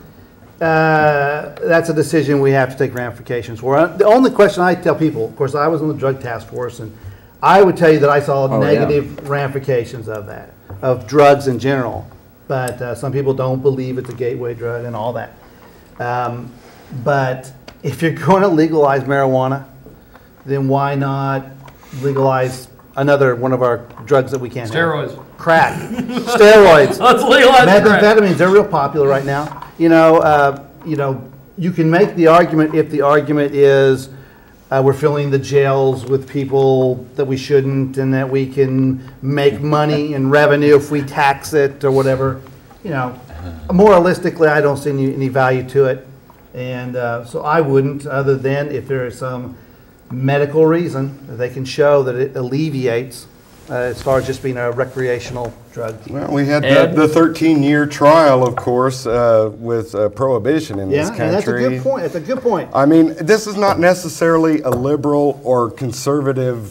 uh, that's a decision we have to take ramifications for. Uh, The only question I tell people, of course, I was on the drug task force, and I would tell you that I saw Oh, yeah. negative ramifications of that, of drugs in general. But uh, some people don't believe it's a gateway drug and all that. Um, but if you're going to legalize marijuana, then why not legalize another one of our drugs that we can't Steroids. have? Crack. Steroids. Let's legalize crack. Methamphetamines, they're real popular right now. You know, uh, you know, you can make the argument if the argument is uh, we're filling the jails with people that we shouldn't and that we can make money and revenue if we tax it or whatever. You know, moralistically, I don't see any, any value to it. And uh, so I wouldn't, other than if there is some medical reason that they can show that it alleviates uh, as far as just being a recreational drug. Well, we had the Ed? the thirteen-year trial, of course, uh, with uh, prohibition in Yeah, this and country. that's a good point. That's a good point. I mean, this is not necessarily a liberal or conservative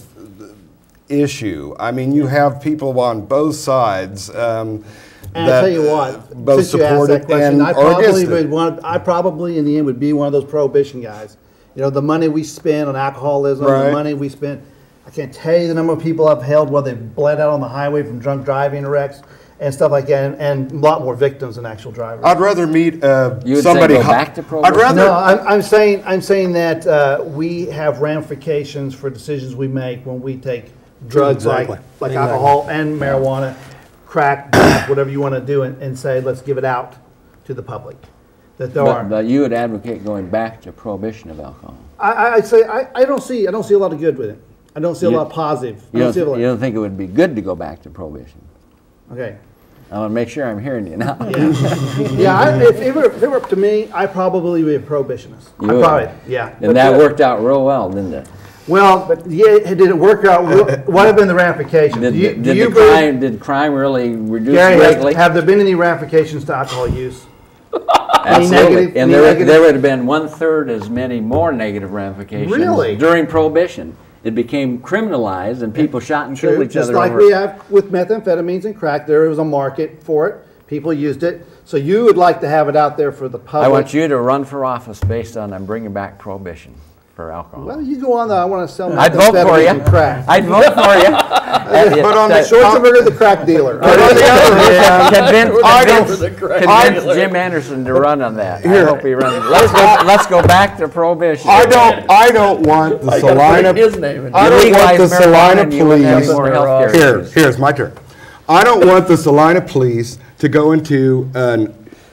issue. I mean, you have people on both sides. Um, And that, I tell you what, uh, both since you asked support that it question, and I are against probably it. would want, I probably in the end would be one of those prohibition guys. You know, the money we spend on alcoholism, the Right. money we spend, I can't tell you the number of people I've held while they've bled out on the highway from drunk driving wrecks and stuff like that, and, and a lot more victims than actual drivers. I'd rather meet uh, You would say somebody. go hi- back to I'd prohibition? rather. No, I'm, I'm saying, I'm saying that uh, we have ramifications for decisions we make when we take drugs like, Exactly. like Exactly. alcohol and marijuana, crack, crack, whatever you want to do, and, and say, let's give it out to the public. That there are. But, but you would advocate going back to prohibition of alcohol. I, I- I'd say, I, I don't see, I don't see a lot of good with it. I don't see a You- lot of positive. I You don't see a don't, lot. you don't think it would be good to go back to prohibition? Okay. I want to make sure I'm hearing you now. Yeah, yeah. I, if, it were, if it were up to me, I probably would be a prohibitionist. You I would? probably, yeah. But, And that uh, worked out real well, didn't it? Well, but yeah, did it work out? What what have been the ramifications? Did, Do you- did do you the believe- crime did crime really reduce Gary, greatly? have, have there been any ramifications to alcohol use? Absolutely. negative- and any there, negative- there would have been one third as many more negative ramifications Really? during prohibition. It became criminalized, and people shot and killed True, each just other like over we it. have with methamphetamines and crack, there was a market for it. People used it. So you would like to have it out there for the public. I want you to run for office based on I'm bringing back prohibition for alcohol. Well, you go on the, I want to sell I'd vote for methamphetamines you. and crack. I'd vote for you. But on the Schwarzenegger, the crack dealer. But on the other hand, Convince, I convince, don't- convince Jim Anderson to run on that. I hope he runs. Let's go, let's go back to prohibition. I don't. I don't want the I gotta Salina. put his name in. I don't want the Legalize marijuana Salina and you wouldn't have police. more healthcare Here, issues. here's my turn. I don't want the Salina police to go into an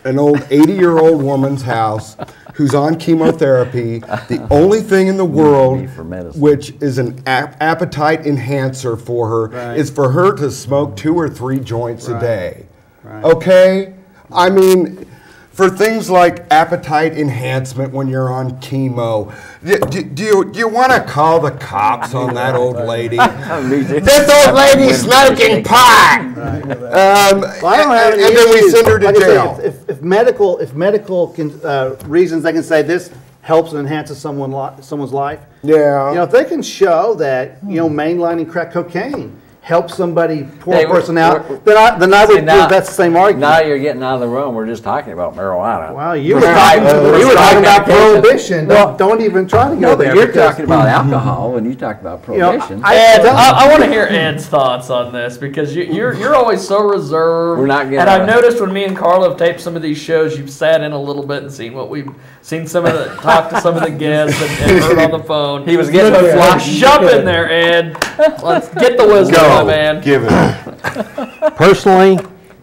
an old eighty-year-old woman's house who's on chemotherapy. The only thing in the world for medicine. which is an ap- appetite enhancer for her Right. is for her to smoke two or three joints a Right. day. Right. Okay? I mean, for things like appetite enhancement when you're on chemo, do, do, do you, do you want to call the cops on that old lady? This old lady smoking pot! Um, Well, I don't have and, any and then we issues. send her to Like I say, jail. if, if, if medical, if medical can, uh, reasons they can say this helps and enhances someone li- someone's life. Yeah. You know, if they can show that, you know, mainlining crack cocaine helps somebody, poor Hey, we're- person out, we're- then I, then I See, would now- give that's the same Now argument. you're getting out of the room. We're just talking about marijuana. Wow, you were Prescribed- talking, you were prescribed talking about medication. prohibition. Don't, don't even try to go No, there. but you're because- talking about alcohol when you talk about know, prohibition. I- Ed, I, I want to hear Ed's thoughts on this because you, you're you're always so reserved. We're not getting And I've a- noticed when me and Carl have taped some of these shows, you've sat in a little bit and seen what we've seen. Some of the talked to some of the guests and, and heard on the phone. He was getting So a flash. Jump in there, Ed. Let's get the wisdom, my man. Give it. Personally,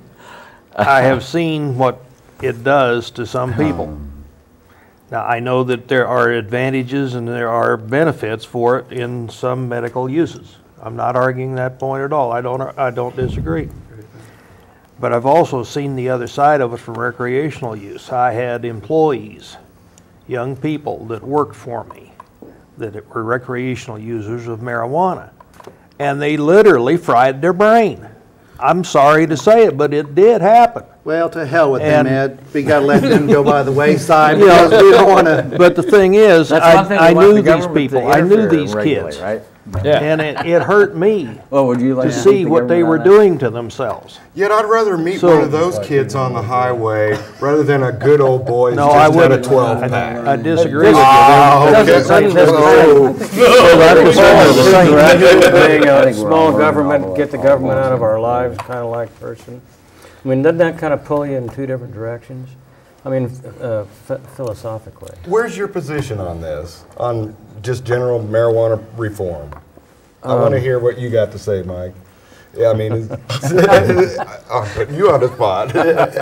I have seen what it does to some people. Now, I know that there are advantages and there are benefits for it in some medical uses. I'm not arguing that point at all. I don't, I don't disagree. But I've also seen the other side of it from recreational use. I had employees, young people that worked for me, that were recreational users of marijuana. And they literally fried their brain. I'm sorry to say it, but it did happen. Well, to hell with them, And- Ed. We gotta let them go by the wayside You know, because we don't wanna. But the thing is, That's one thing I, I we want knew the these government to people, I knew interfere these and regulate, kids. right? Yeah. And it, it hurt me Well, would you like to to see what they were doing to themselves. Yet I'd rather meet So- one of those kids on the highway rather than a good old boy who No, just I had a wouldn't. twelve I, pack. I disagree with you. Oh, There- okay. Doesn't- doesn't- Oh. Being I a think we're all small learning all government, the- get the all government the out of way. our lives kind of like person. I mean, doesn't that kind of pull you in two different directions? I mean, uh, ph- philosophically. Where's your position on this? On just general marijuana reform? I want to hear what you got to say, Mike. Yeah, I mean, I'm putting you on the spot.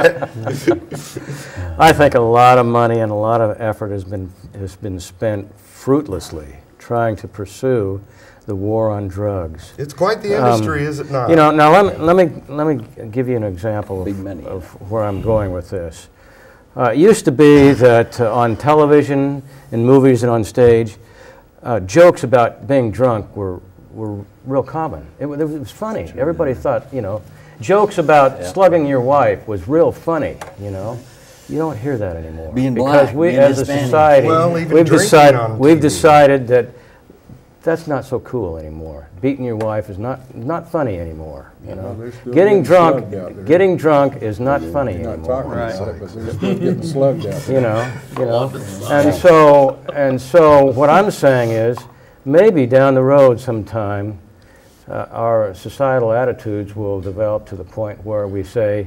I think a lot of money and a lot of effort has been has been spent fruitlessly trying to pursue the war on drugs. It's quite the industry, is it not? You know, now let me let me let me give you an example Big of, money. of where I'm going with this. Uh, it used to be that uh, on television, in movies, and on stage, uh, jokes about being drunk were were real common. It, wa- it was funny. Everybody thought, you know, jokes about slugging your wife was real funny. You know, you don't hear that anymore Being because black, we, being as a Hispanic. society, Well, even we've drinking decided on we've T V. decided that that's not so cool anymore. Beating your wife is not not funny anymore. You know, they're still getting getting drunk, slugged out there. getting drunk is not funny You're not anymore. talking about it, but they're still getting slugged out there. You know, you know, and so and so what I'm saying is maybe down the road sometime uh, our societal attitudes will develop to the point where we say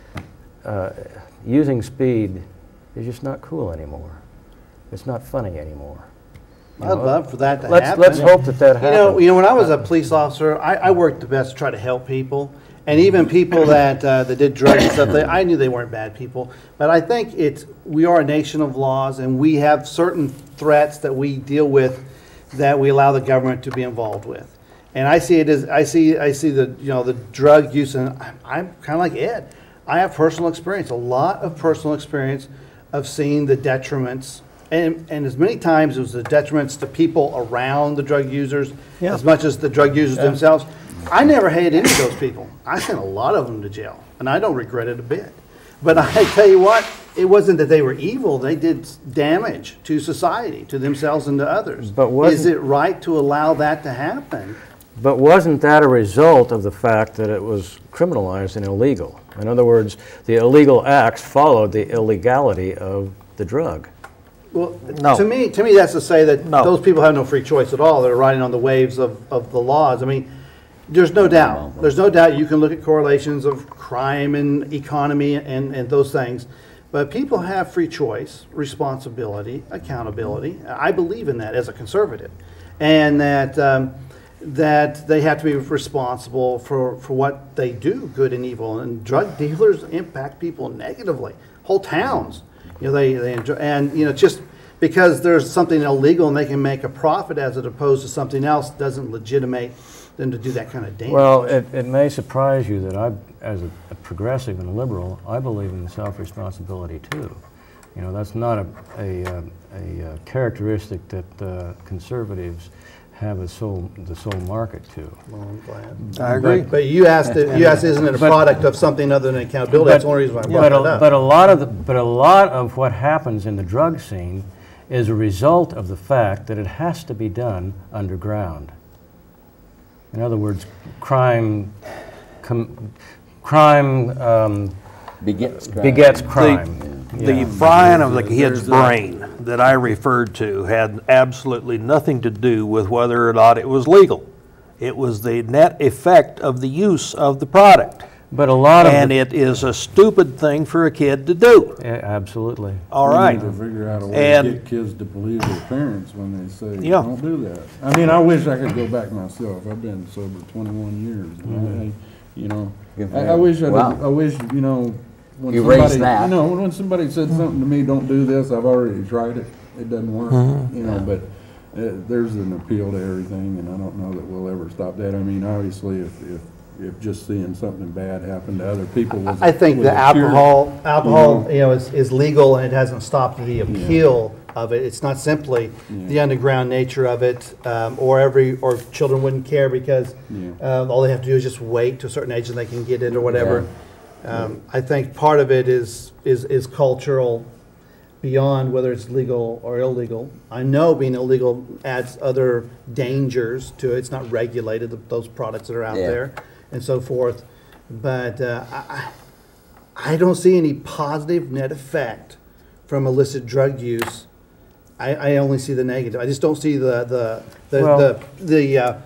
uh, using speed is just not cool anymore. It's not funny anymore. You I'd know, love for that to let's happen. let's hope that that You know, happens. you know, when I was a police officer, I, I worked the best to try to help people, and even people that uh, that did drugs and stuff. They, I knew they weren't bad people, but I think it's we are a nation of laws, and we have certain threats that we deal with that we allow the government to be involved with. And I see it as I see I see the you know the drug use, and I'm, I'm kind of like Ed. I have personal experience, a lot of personal experience of seeing the detriments. And, and as many times it was the detriments to people around the drug users as much as the drug users themselves. I never hated any of those people. I sent a lot of them to jail, and I don't regret it a bit. But I tell you what, it wasn't that they were evil. They did damage to society, to themselves and to others. But wasn't- Is it right to allow that to happen? But wasn't that a result of the fact that it was criminalized and illegal? In other words, the illegal acts followed the illegality of the drug. Well, No. to me, to me, that's to say that No. those people have no free choice at all. They're riding on the waves of, of the laws. I mean, there's no doubt. There's no doubt you can look at correlations of crime and economy and, and those things. But people have free choice, responsibility, accountability. I believe in that as a conservative. And that, um, that they have to be responsible for, for what they do, good and evil. And drug dealers impact people negatively. whole towns. You know, they, they enjoy, and, you know, just because there's something illegal and they can make a profit as it opposed to something else doesn't legitimate them to do that kind of damage. Well, it, it may surprise you that I, as a, a progressive and a liberal, I believe in self-responsibility too. You know, that's not a, a, a, a characteristic that uh, conservatives have a sole, the sole market to. Well, I'm glad. I agree. But, but you asked, it- you asked, isn't it a But- product of something other than accountability? That's the only reason why I brought But that a, up. but a lot of the, but a lot of what happens in the drug scene is a result of the fact that it has to be done underground. In other words, crime, com, crime um, Begets crime. begets crime. The Yeah. frying of the kid's brain that I referred to had absolutely nothing to do with whether or not it was legal. It was the net effect of the use of the product. But a lot of And the, it is a stupid thing for a kid to do. yeah, absolutely. All We right. need to figure out a way And- to get kids to believe their parents when they say, Yeah. don't do that. I mean, I wish I could go back myself. I've been sober twenty-one years. and I- I, you know, Good for I, I you. wish I, Wow. I wish, you know, when You somebody, raised that. you know, when somebody said something to me, don't do this, I've already tried it. It doesn't work, Mm-hmm. you know, but uh, there's an appeal to everything, and I don't know that we'll ever stop that. I mean, obviously, if, if, if just seeing something bad happen to other people was I think was the a cure, alcohol, alcohol, know. you know, is, is legal and it hasn't stopped the appeal of it. It's not simply the underground nature of it, um, or every, or children wouldn't care because Yeah. um, all they have to do is just wait to a certain age and they can get it or whatever. Um, I think part of it is, is, is cultural beyond whether it's legal or illegal. I know being illegal adds other dangers to it. It's not regulated, th- those products that are out Yeah. there and so forth. But uh, I, I I don't see any positive net effect from illicit drug use. I, I only see the negative. I just don't see the, the, the, Well- the, the uh,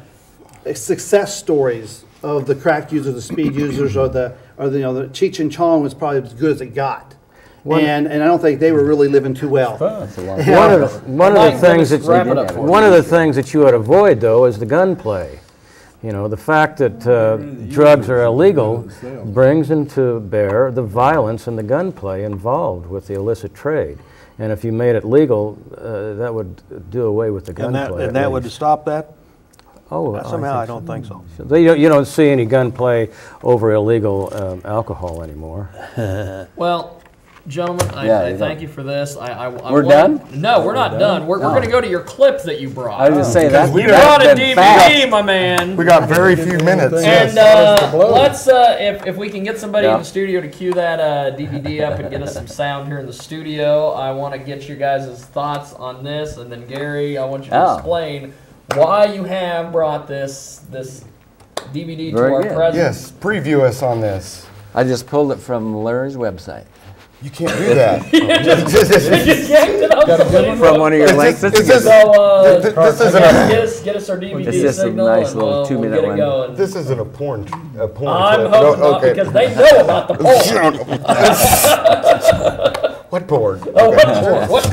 success stories of the crack users, the speed users, or the, or the, you know, the Cheech and Chong was probably as good as it got. And, and I don't think they were really living too well. That's a lot. One of the, one of Mike, the things let's that wrap it up for one me. of the things that you would avoid though is the gunplay. You know, the fact that uh, drugs are illegal brings into bear the violence and the gunplay involved with the illicit trade. And if you made it legal, uh, that would do away with the And that, gunplay. and at that would least. stop that? Oh, Somehow I think don't think so. so. They don't, you don't see any gunplay over illegal um, alcohol anymore. Well, gentlemen, I, Yeah, I you thank don't. you for this. I, I, I We're want- done? No, we're not done. We're, we're Oh. going to go to your clip that you brought. I was just saying that. we you don't- brought a that's D V D, fast. my man. We got very few minutes. And uh, let's, uh, if, if we can get somebody Yeah. in the studio to cue that uh, D V D up and get us some sound here in the studio, I want to get your guys' thoughts on this. And then, Gary, I want you to Oh. explain why you have brought this this D V D Very to our good. presence. Yes, preview us on this. I just pulled it from Larry's website. You can't do that. You just yanked it off somebody's From one of your Is links. this- That's a is good- this- So, uh, Th- this I isn't guess a- get us, get us our D V D It's just a signal nice and little we'll, two-minute we'll get one. it going. This isn't a porn, a porn I'm clip. hoping No, not okay. because they know about the porn. What porn? Oh, what porn? What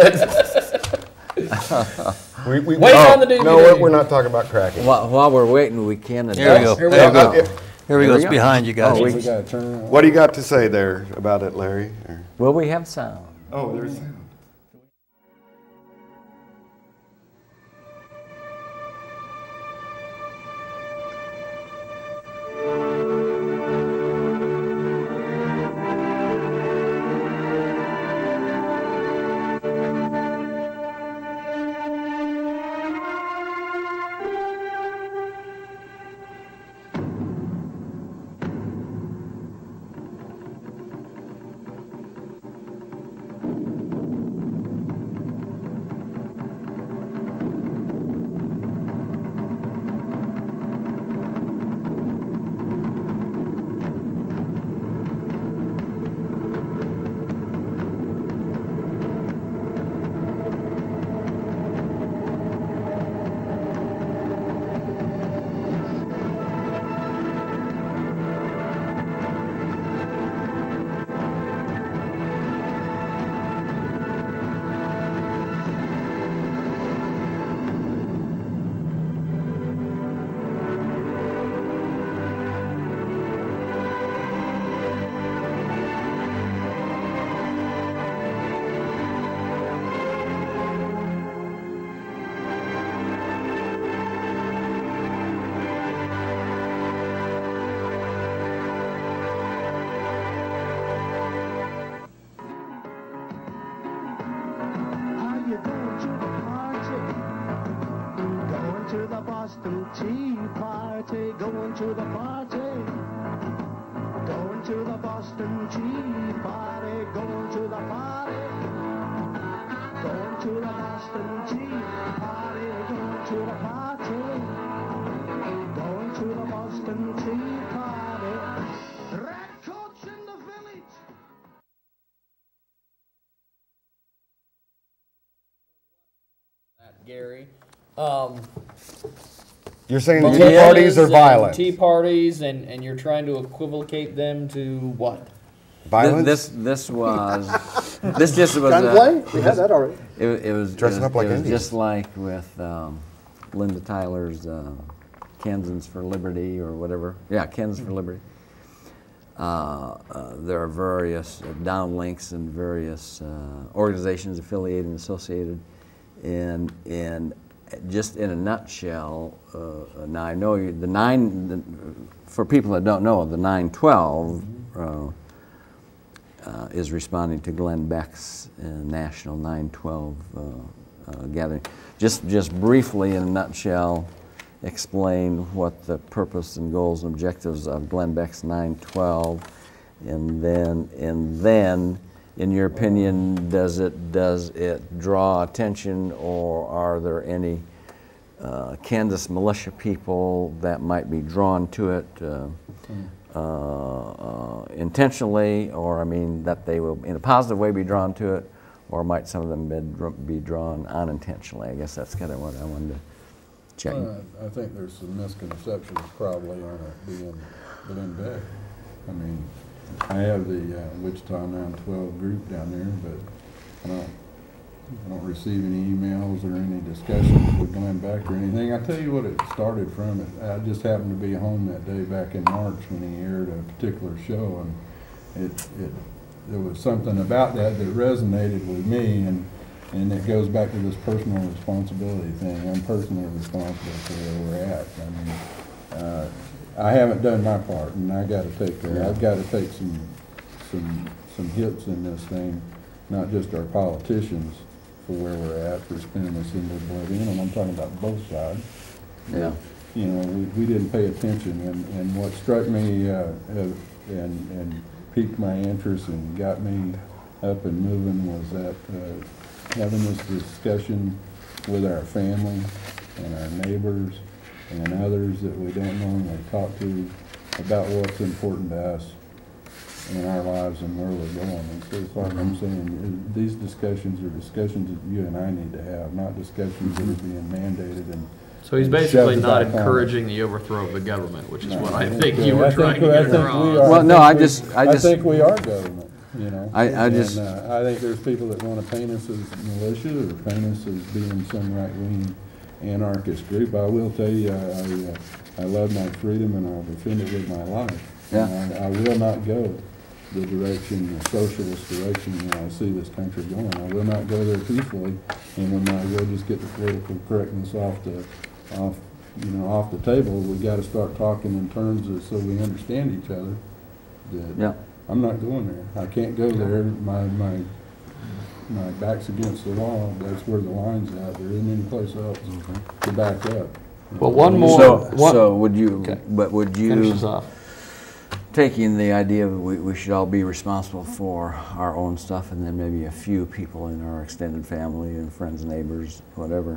crack? We, we, Wait oh, on the D V D. No, we're, we're not talking about cracking. While, while we're waiting, we can. Here we go. Here we There we go. Uh, go. if- Here we There go. we It's go. behind you guys. Oh, We we, gotta turn around. What do you got to say there about it, Larry? Or- will we have sound? Oh, there's. Boston Tea Party, going to the party. Going to the Boston Tea Party, going to the party. Going to the Boston Tea Party, going to the party. Going to the Boston Tea Party. Redcoats in the village. Gary. Um, You're saying the tea Modelos parties are and violent? Tea parties, and, and you're trying to equivocate them to what? Violence? This this was this just was Gunplay? a, We had that already. It, it was Dressing it was, up like it was Indians. just like with um, Linda Tyler's uh, Kansans for Liberty or whatever. Yeah, Kansans for Liberty. Uh, uh, there are various uh, downlinks and various uh, organizations affiliated and associated, and and just in a nutshell. Uh, now I know you, the nine. The, for people that don't know, the nine twelve. Uh, Uh, is responding to Glenn Beck's uh, National nine twelve uh, uh, gathering. Just, just briefly, in a nutshell, explain what the purpose and goals and objectives of Glenn Beck's nine twelve, and then, and then, in your opinion, does it does it draw attention, or are there any uh, Kansas militia people that might be drawn to it? Uh, Uh, uh, intentionally, or I mean that they will in a positive way be drawn to it, or might some of them be, be drawn unintentionally? I guess that's kind of what I wanted to check. Well, I I think there's some misconceptions probably on it being Glenn Beck. I mean, I have the uh, Wichita nine twelve group down there, but I don't, I don't receive any emails or any discussions with Glenn Beck or anything. I tell you what it started from. It, I just happened to be home that day back in March when he aired a particular show, and it, it there was something about that that resonated with me, and and it goes back to this personal responsibility thing. I'm personally responsible for where we're at. I mean, uh, I haven't done my part, and I got to take that. I've got to take some some some hits in this thing, not just our politicians, for where we're at, for spending this in their blood in, and I'm talking about both sides. Yeah. You know, we, we didn't pay attention, and, and what struck me uh, uh, and, and piqued my interest and got me up and moving was that uh, having this discussion with our family and our neighbors and others that we don't normally talk to about what's important to us in our lives and where we're going. And so it's like I'm saying, these discussions are discussions that you and I need to have, not discussions that are being mandated and So he's and basically shoved not back on us. encouraging the overthrow of the government, which is No, what I think, think uh, you I were think trying to we- get I think across. we are- Well, I no, think I we- just- I just- think we are government, you know. I- I and, just- uh, I think there's people that want to paint us as militia or paint us as being some right-wing anarchist group. I will tell you, I, I, uh, I love my freedom and I'll defend it with my life. Yeah. And I, I will not go the direction, the socialist direction that I see this country going. I will not go there peacefully, and when I will just get the political correctness off the, off, you know, off the table. We got to start talking in terms of so we understand each other. That Yeah. I'm not going there. I can't go there. My my my back's against the wall. That's where the line's at. There isn't any place else to back up. Well, one more. So, one, so would you? Okay. But would you? finish this off. Taking the idea that we, we should all be responsible for our own stuff, and then maybe a few people in our extended family and friends, neighbors, whatever.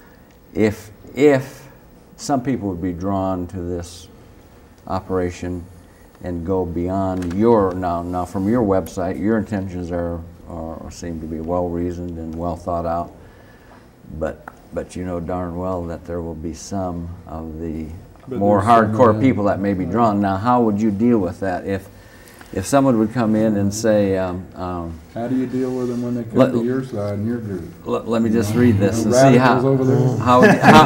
If if some people would be drawn to this operation and go beyond your now now from your website, your intentions are, are seem to be well reasoned and well thought out, but but you know darn well that there will be some of the But more there's some, hardcore uh, people that may be drawn. Now, how would you deal with that if if someone would come in and say, um, um, How do you deal with them when they come Let- to your side and your group? let, let me just read this and No see how, radicals over there? how, how,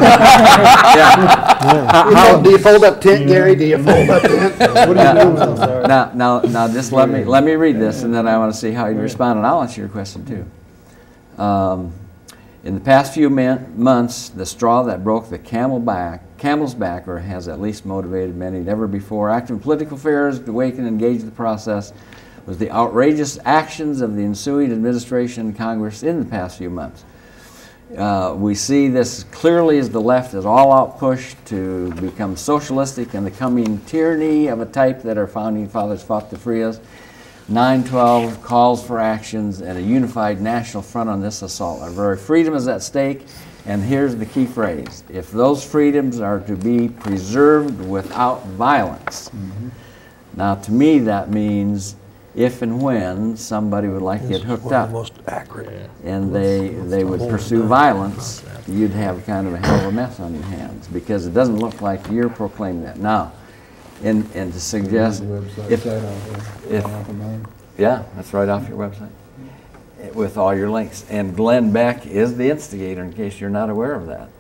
yeah. How- You how- fold- Do you fold up tent, Gary? Do you fold up tent? What are you doing? I'm sorry. now, now, now, just let me let me read this, and then I want to see how you respond, and I'll answer your question too. Um, in the past few man, months, the straw that broke the camel back, camel's back, or has at least motivated many never before active in political affairs to awaken and engage the process, was the outrageous actions of the ensuing administration and Congress in the past few months. Uh, we see this clearly as the left is all out push to become socialistic and the coming tyranny of a type that our founding fathers fought to free us. nine twelve calls for actions and a unified national front on this assault. Our very freedom is at stake, and here's the key phrase: if those freedoms are to be preserved without violence. Mm-hmm. Now, to me, that means if and when somebody would like to get hooked up, most accurate. and they they would pursue violence, you'd have kind of a hell of a mess on your hands, because it doesn't look like you're proclaiming that now. And and to suggest if, if yeah, that's right off your website with all your links. And Glenn Beck is the instigator, in case you're not aware of that.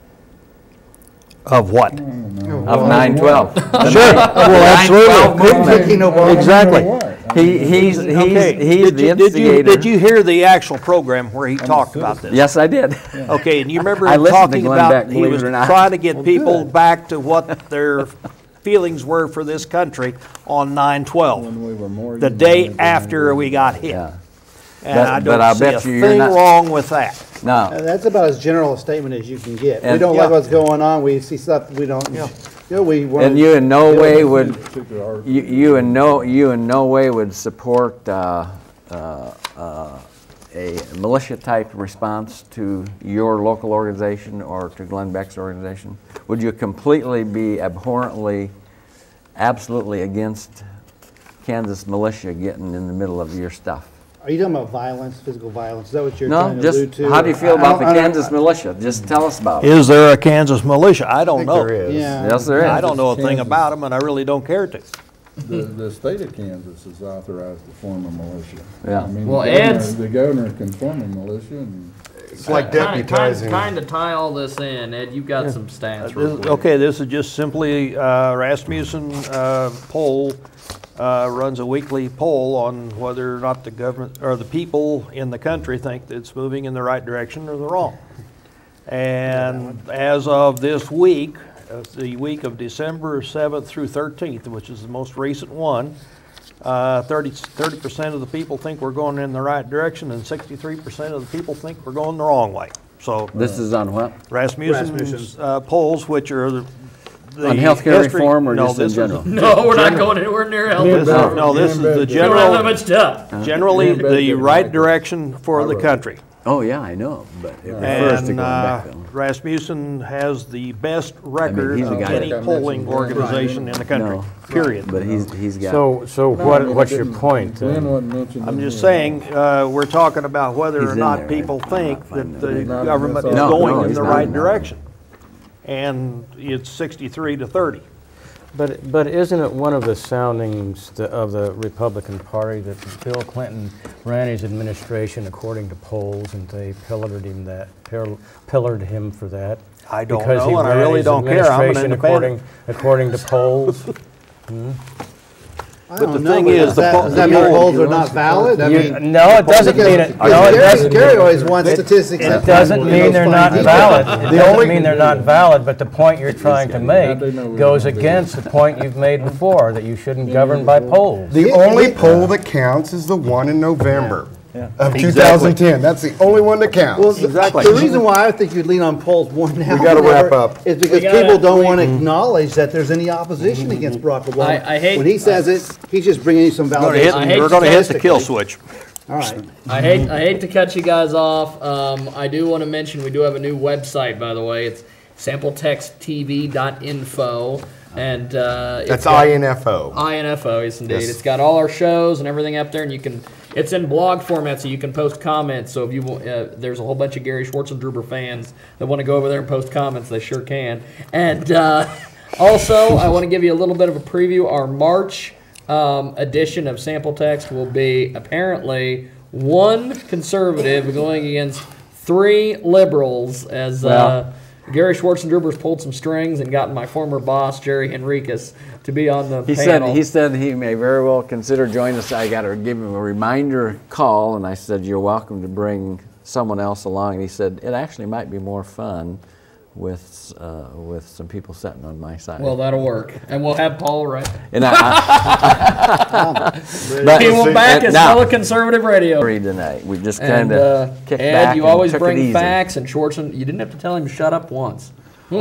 Of what? Of nine twelve. Sure. Well, absolutely. Exactly. He, he's he's, Okay. he's Did the you, did you instigator. did you hear the actual program where he talked about this? Yes, I did. Okay, and you remember I him listened to talking Glenn about Beck, he believe was it or not. trying to get people back to what their feelings were for this country on nine twelve, When we were more the day united than after ever. we got hit. Yeah. And But- I but don't I'll see bet a you you're thing not- wrong with that. Now, Uh, That's about as general a statement as you can get. We And- don't Yeah. like what's going on, we see stuff we don't, you know, we want. and you in no way would Particular art. you, you in no you in no way would support uh, uh, uh, a militia type response to your local organization or to Glenn Beck's organization? Would you completely be abhorrently, absolutely against Kansas militia getting in the middle of your stuff? Are you talking about violence, physical violence? Is that what you're No, trying to allude just to? how do you feel I- I about the don't- I don't- Kansas militia? Just tell us about it. Is there a Kansas militia? I don't know. Yeah. Yes, there is. I don't know a thing Kansas. about them, and I really don't care to. The, the state of Kansas is authorized to form a militia. Yeah. I mean, Well, the governor- and- the governor can form a militia, and It's like Kind deputizing. kind of tie all this in, Ed. You've got some stats. This- real quick. Okay, this is just simply uh, Rasmussen uh, poll uh, runs a weekly poll on whether or not the government or the people in the country think that it's moving in the right direction or the wrong. And as of this week, uh, the week of December seventh through thirteenth, which is the most recent one, uh, thirty percent of the people think we're going in the right direction, and sixty-three percent of the people think we're going the wrong way. So This is on what? Rasmussen's Rasmussen's. uh, polls, which are the, the On healthcare history- reform or no, just in this is- general? No, we're not going anywhere near health. This is- reform. no, this is the You We don't have that general, much time. generally Yeah, but the they're right like- direction for the country. Oh, yeah, I know, but it refers to And going uh, back though. Rasmussen has the best record he's the of guy any that- polling organization in the country, No. period. But he's, he's got. So, so No, I what, mean, what's it your didn't- point Glenn then? wasn't mentioned I'm in just here. saying, uh, we're talking about whether He's or in not there, people right? think I'm not that finding the it. Not government is in this No, going no, in he's the not. right direction. And it's sixty-three to thirty. But, but isn't it one of the soundings th- of the Republican Party that Bill Clinton ran his administration according to polls, and they pillared him that, pill- pillared him for that? I don't Because he know, and I ran really his don't care. I'm an administration independent. According, according to polls? I But don't the know, thing but is, does the that, po- does that the mean poll- polls are not valid? I You- mean, No, it doesn't because- mean it, because no, it Gary- doesn't. Gary always wants statistics. It that- doesn't that mean those they're fine not details. valid. It doesn't mean they're not valid, but the point you're trying to make they know we're goes gonna do against the point you've made before, that you shouldn't govern by polls. The Yeah, only yeah. poll that counts is the one in November of Exactly. two thousand ten. That's the only one that counts. Well, the- Exactly. The reason why I think you'd lean on polls more now. We gotta than wrap ever up. Is because We gotta- people don't we- want to acknowledge that there's any opposition against Barack Obama. I- I hate- When he says it, he's just bringing you some We're gonna hit- validation. I hate We're going to hit the kill statistically. switch. All right. I hate I hate to cut you guys off. Um, I do want to mention we do have a new website, by the way. It's sample text t v dot info, and uh, it's That's got- I N F O. I N F O, yes indeed. Yes. It's got all our shows and everything up there, and you can. It's in blog format, so you can post comments. So if you want, uh, there's a whole bunch of Gary Schwarzendruber fans that want to go over there and post comments, they sure can. And uh, also, I want to give you a little bit of a preview. Our March um, edition of Sample Text will be apparently one conservative going against three liberals, as uh, Gary Schwarzendruber's pulled some strings and gotten my former boss, Jerry Henriquez, to be on the He panel. said he said he may very well consider joining us. I got to give him a reminder call, and I said you're welcome to bring someone else along. And he said it actually might be more fun with uh, with some people sitting on my side. Well, that'll work. And we'll have Paul right. and I, I but, He will back and his now, fellow conservative radio. tonight. We just And kind uh, of kicked Ed, back you and always took bring it easy. facts and shorts, and you didn't have to tell him to shut up once. I,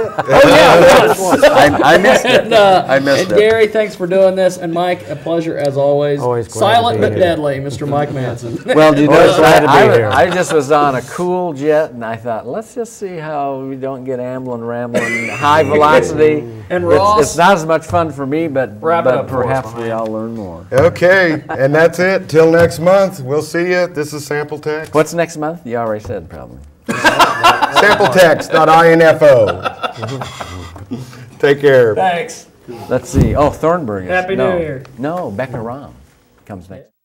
I missed it. And, uh, I missed and it. Gary, thanks for doing this. And Mike, a pleasure as always. Always glad to Silent be but here. deadly, Mister Mike Manson. Well, do you Always know, glad to be I, here. I, I just was on a cool jet, and I thought, let's just see how we don't get ambling, rambling, high velocity. And It's- Ross- it's, not as much fun for me, but, Wrap it but up for us, perhaps my we man. all learn more. Okay, and that's it. Till next month. We'll see you. This is Sample Text. What's next month? You already said, probably. Sample Text dot info. Take care. Thanks. Let's see. Oh, Thornburg. is- Happy no, New Year. No, Becca Rom comes next.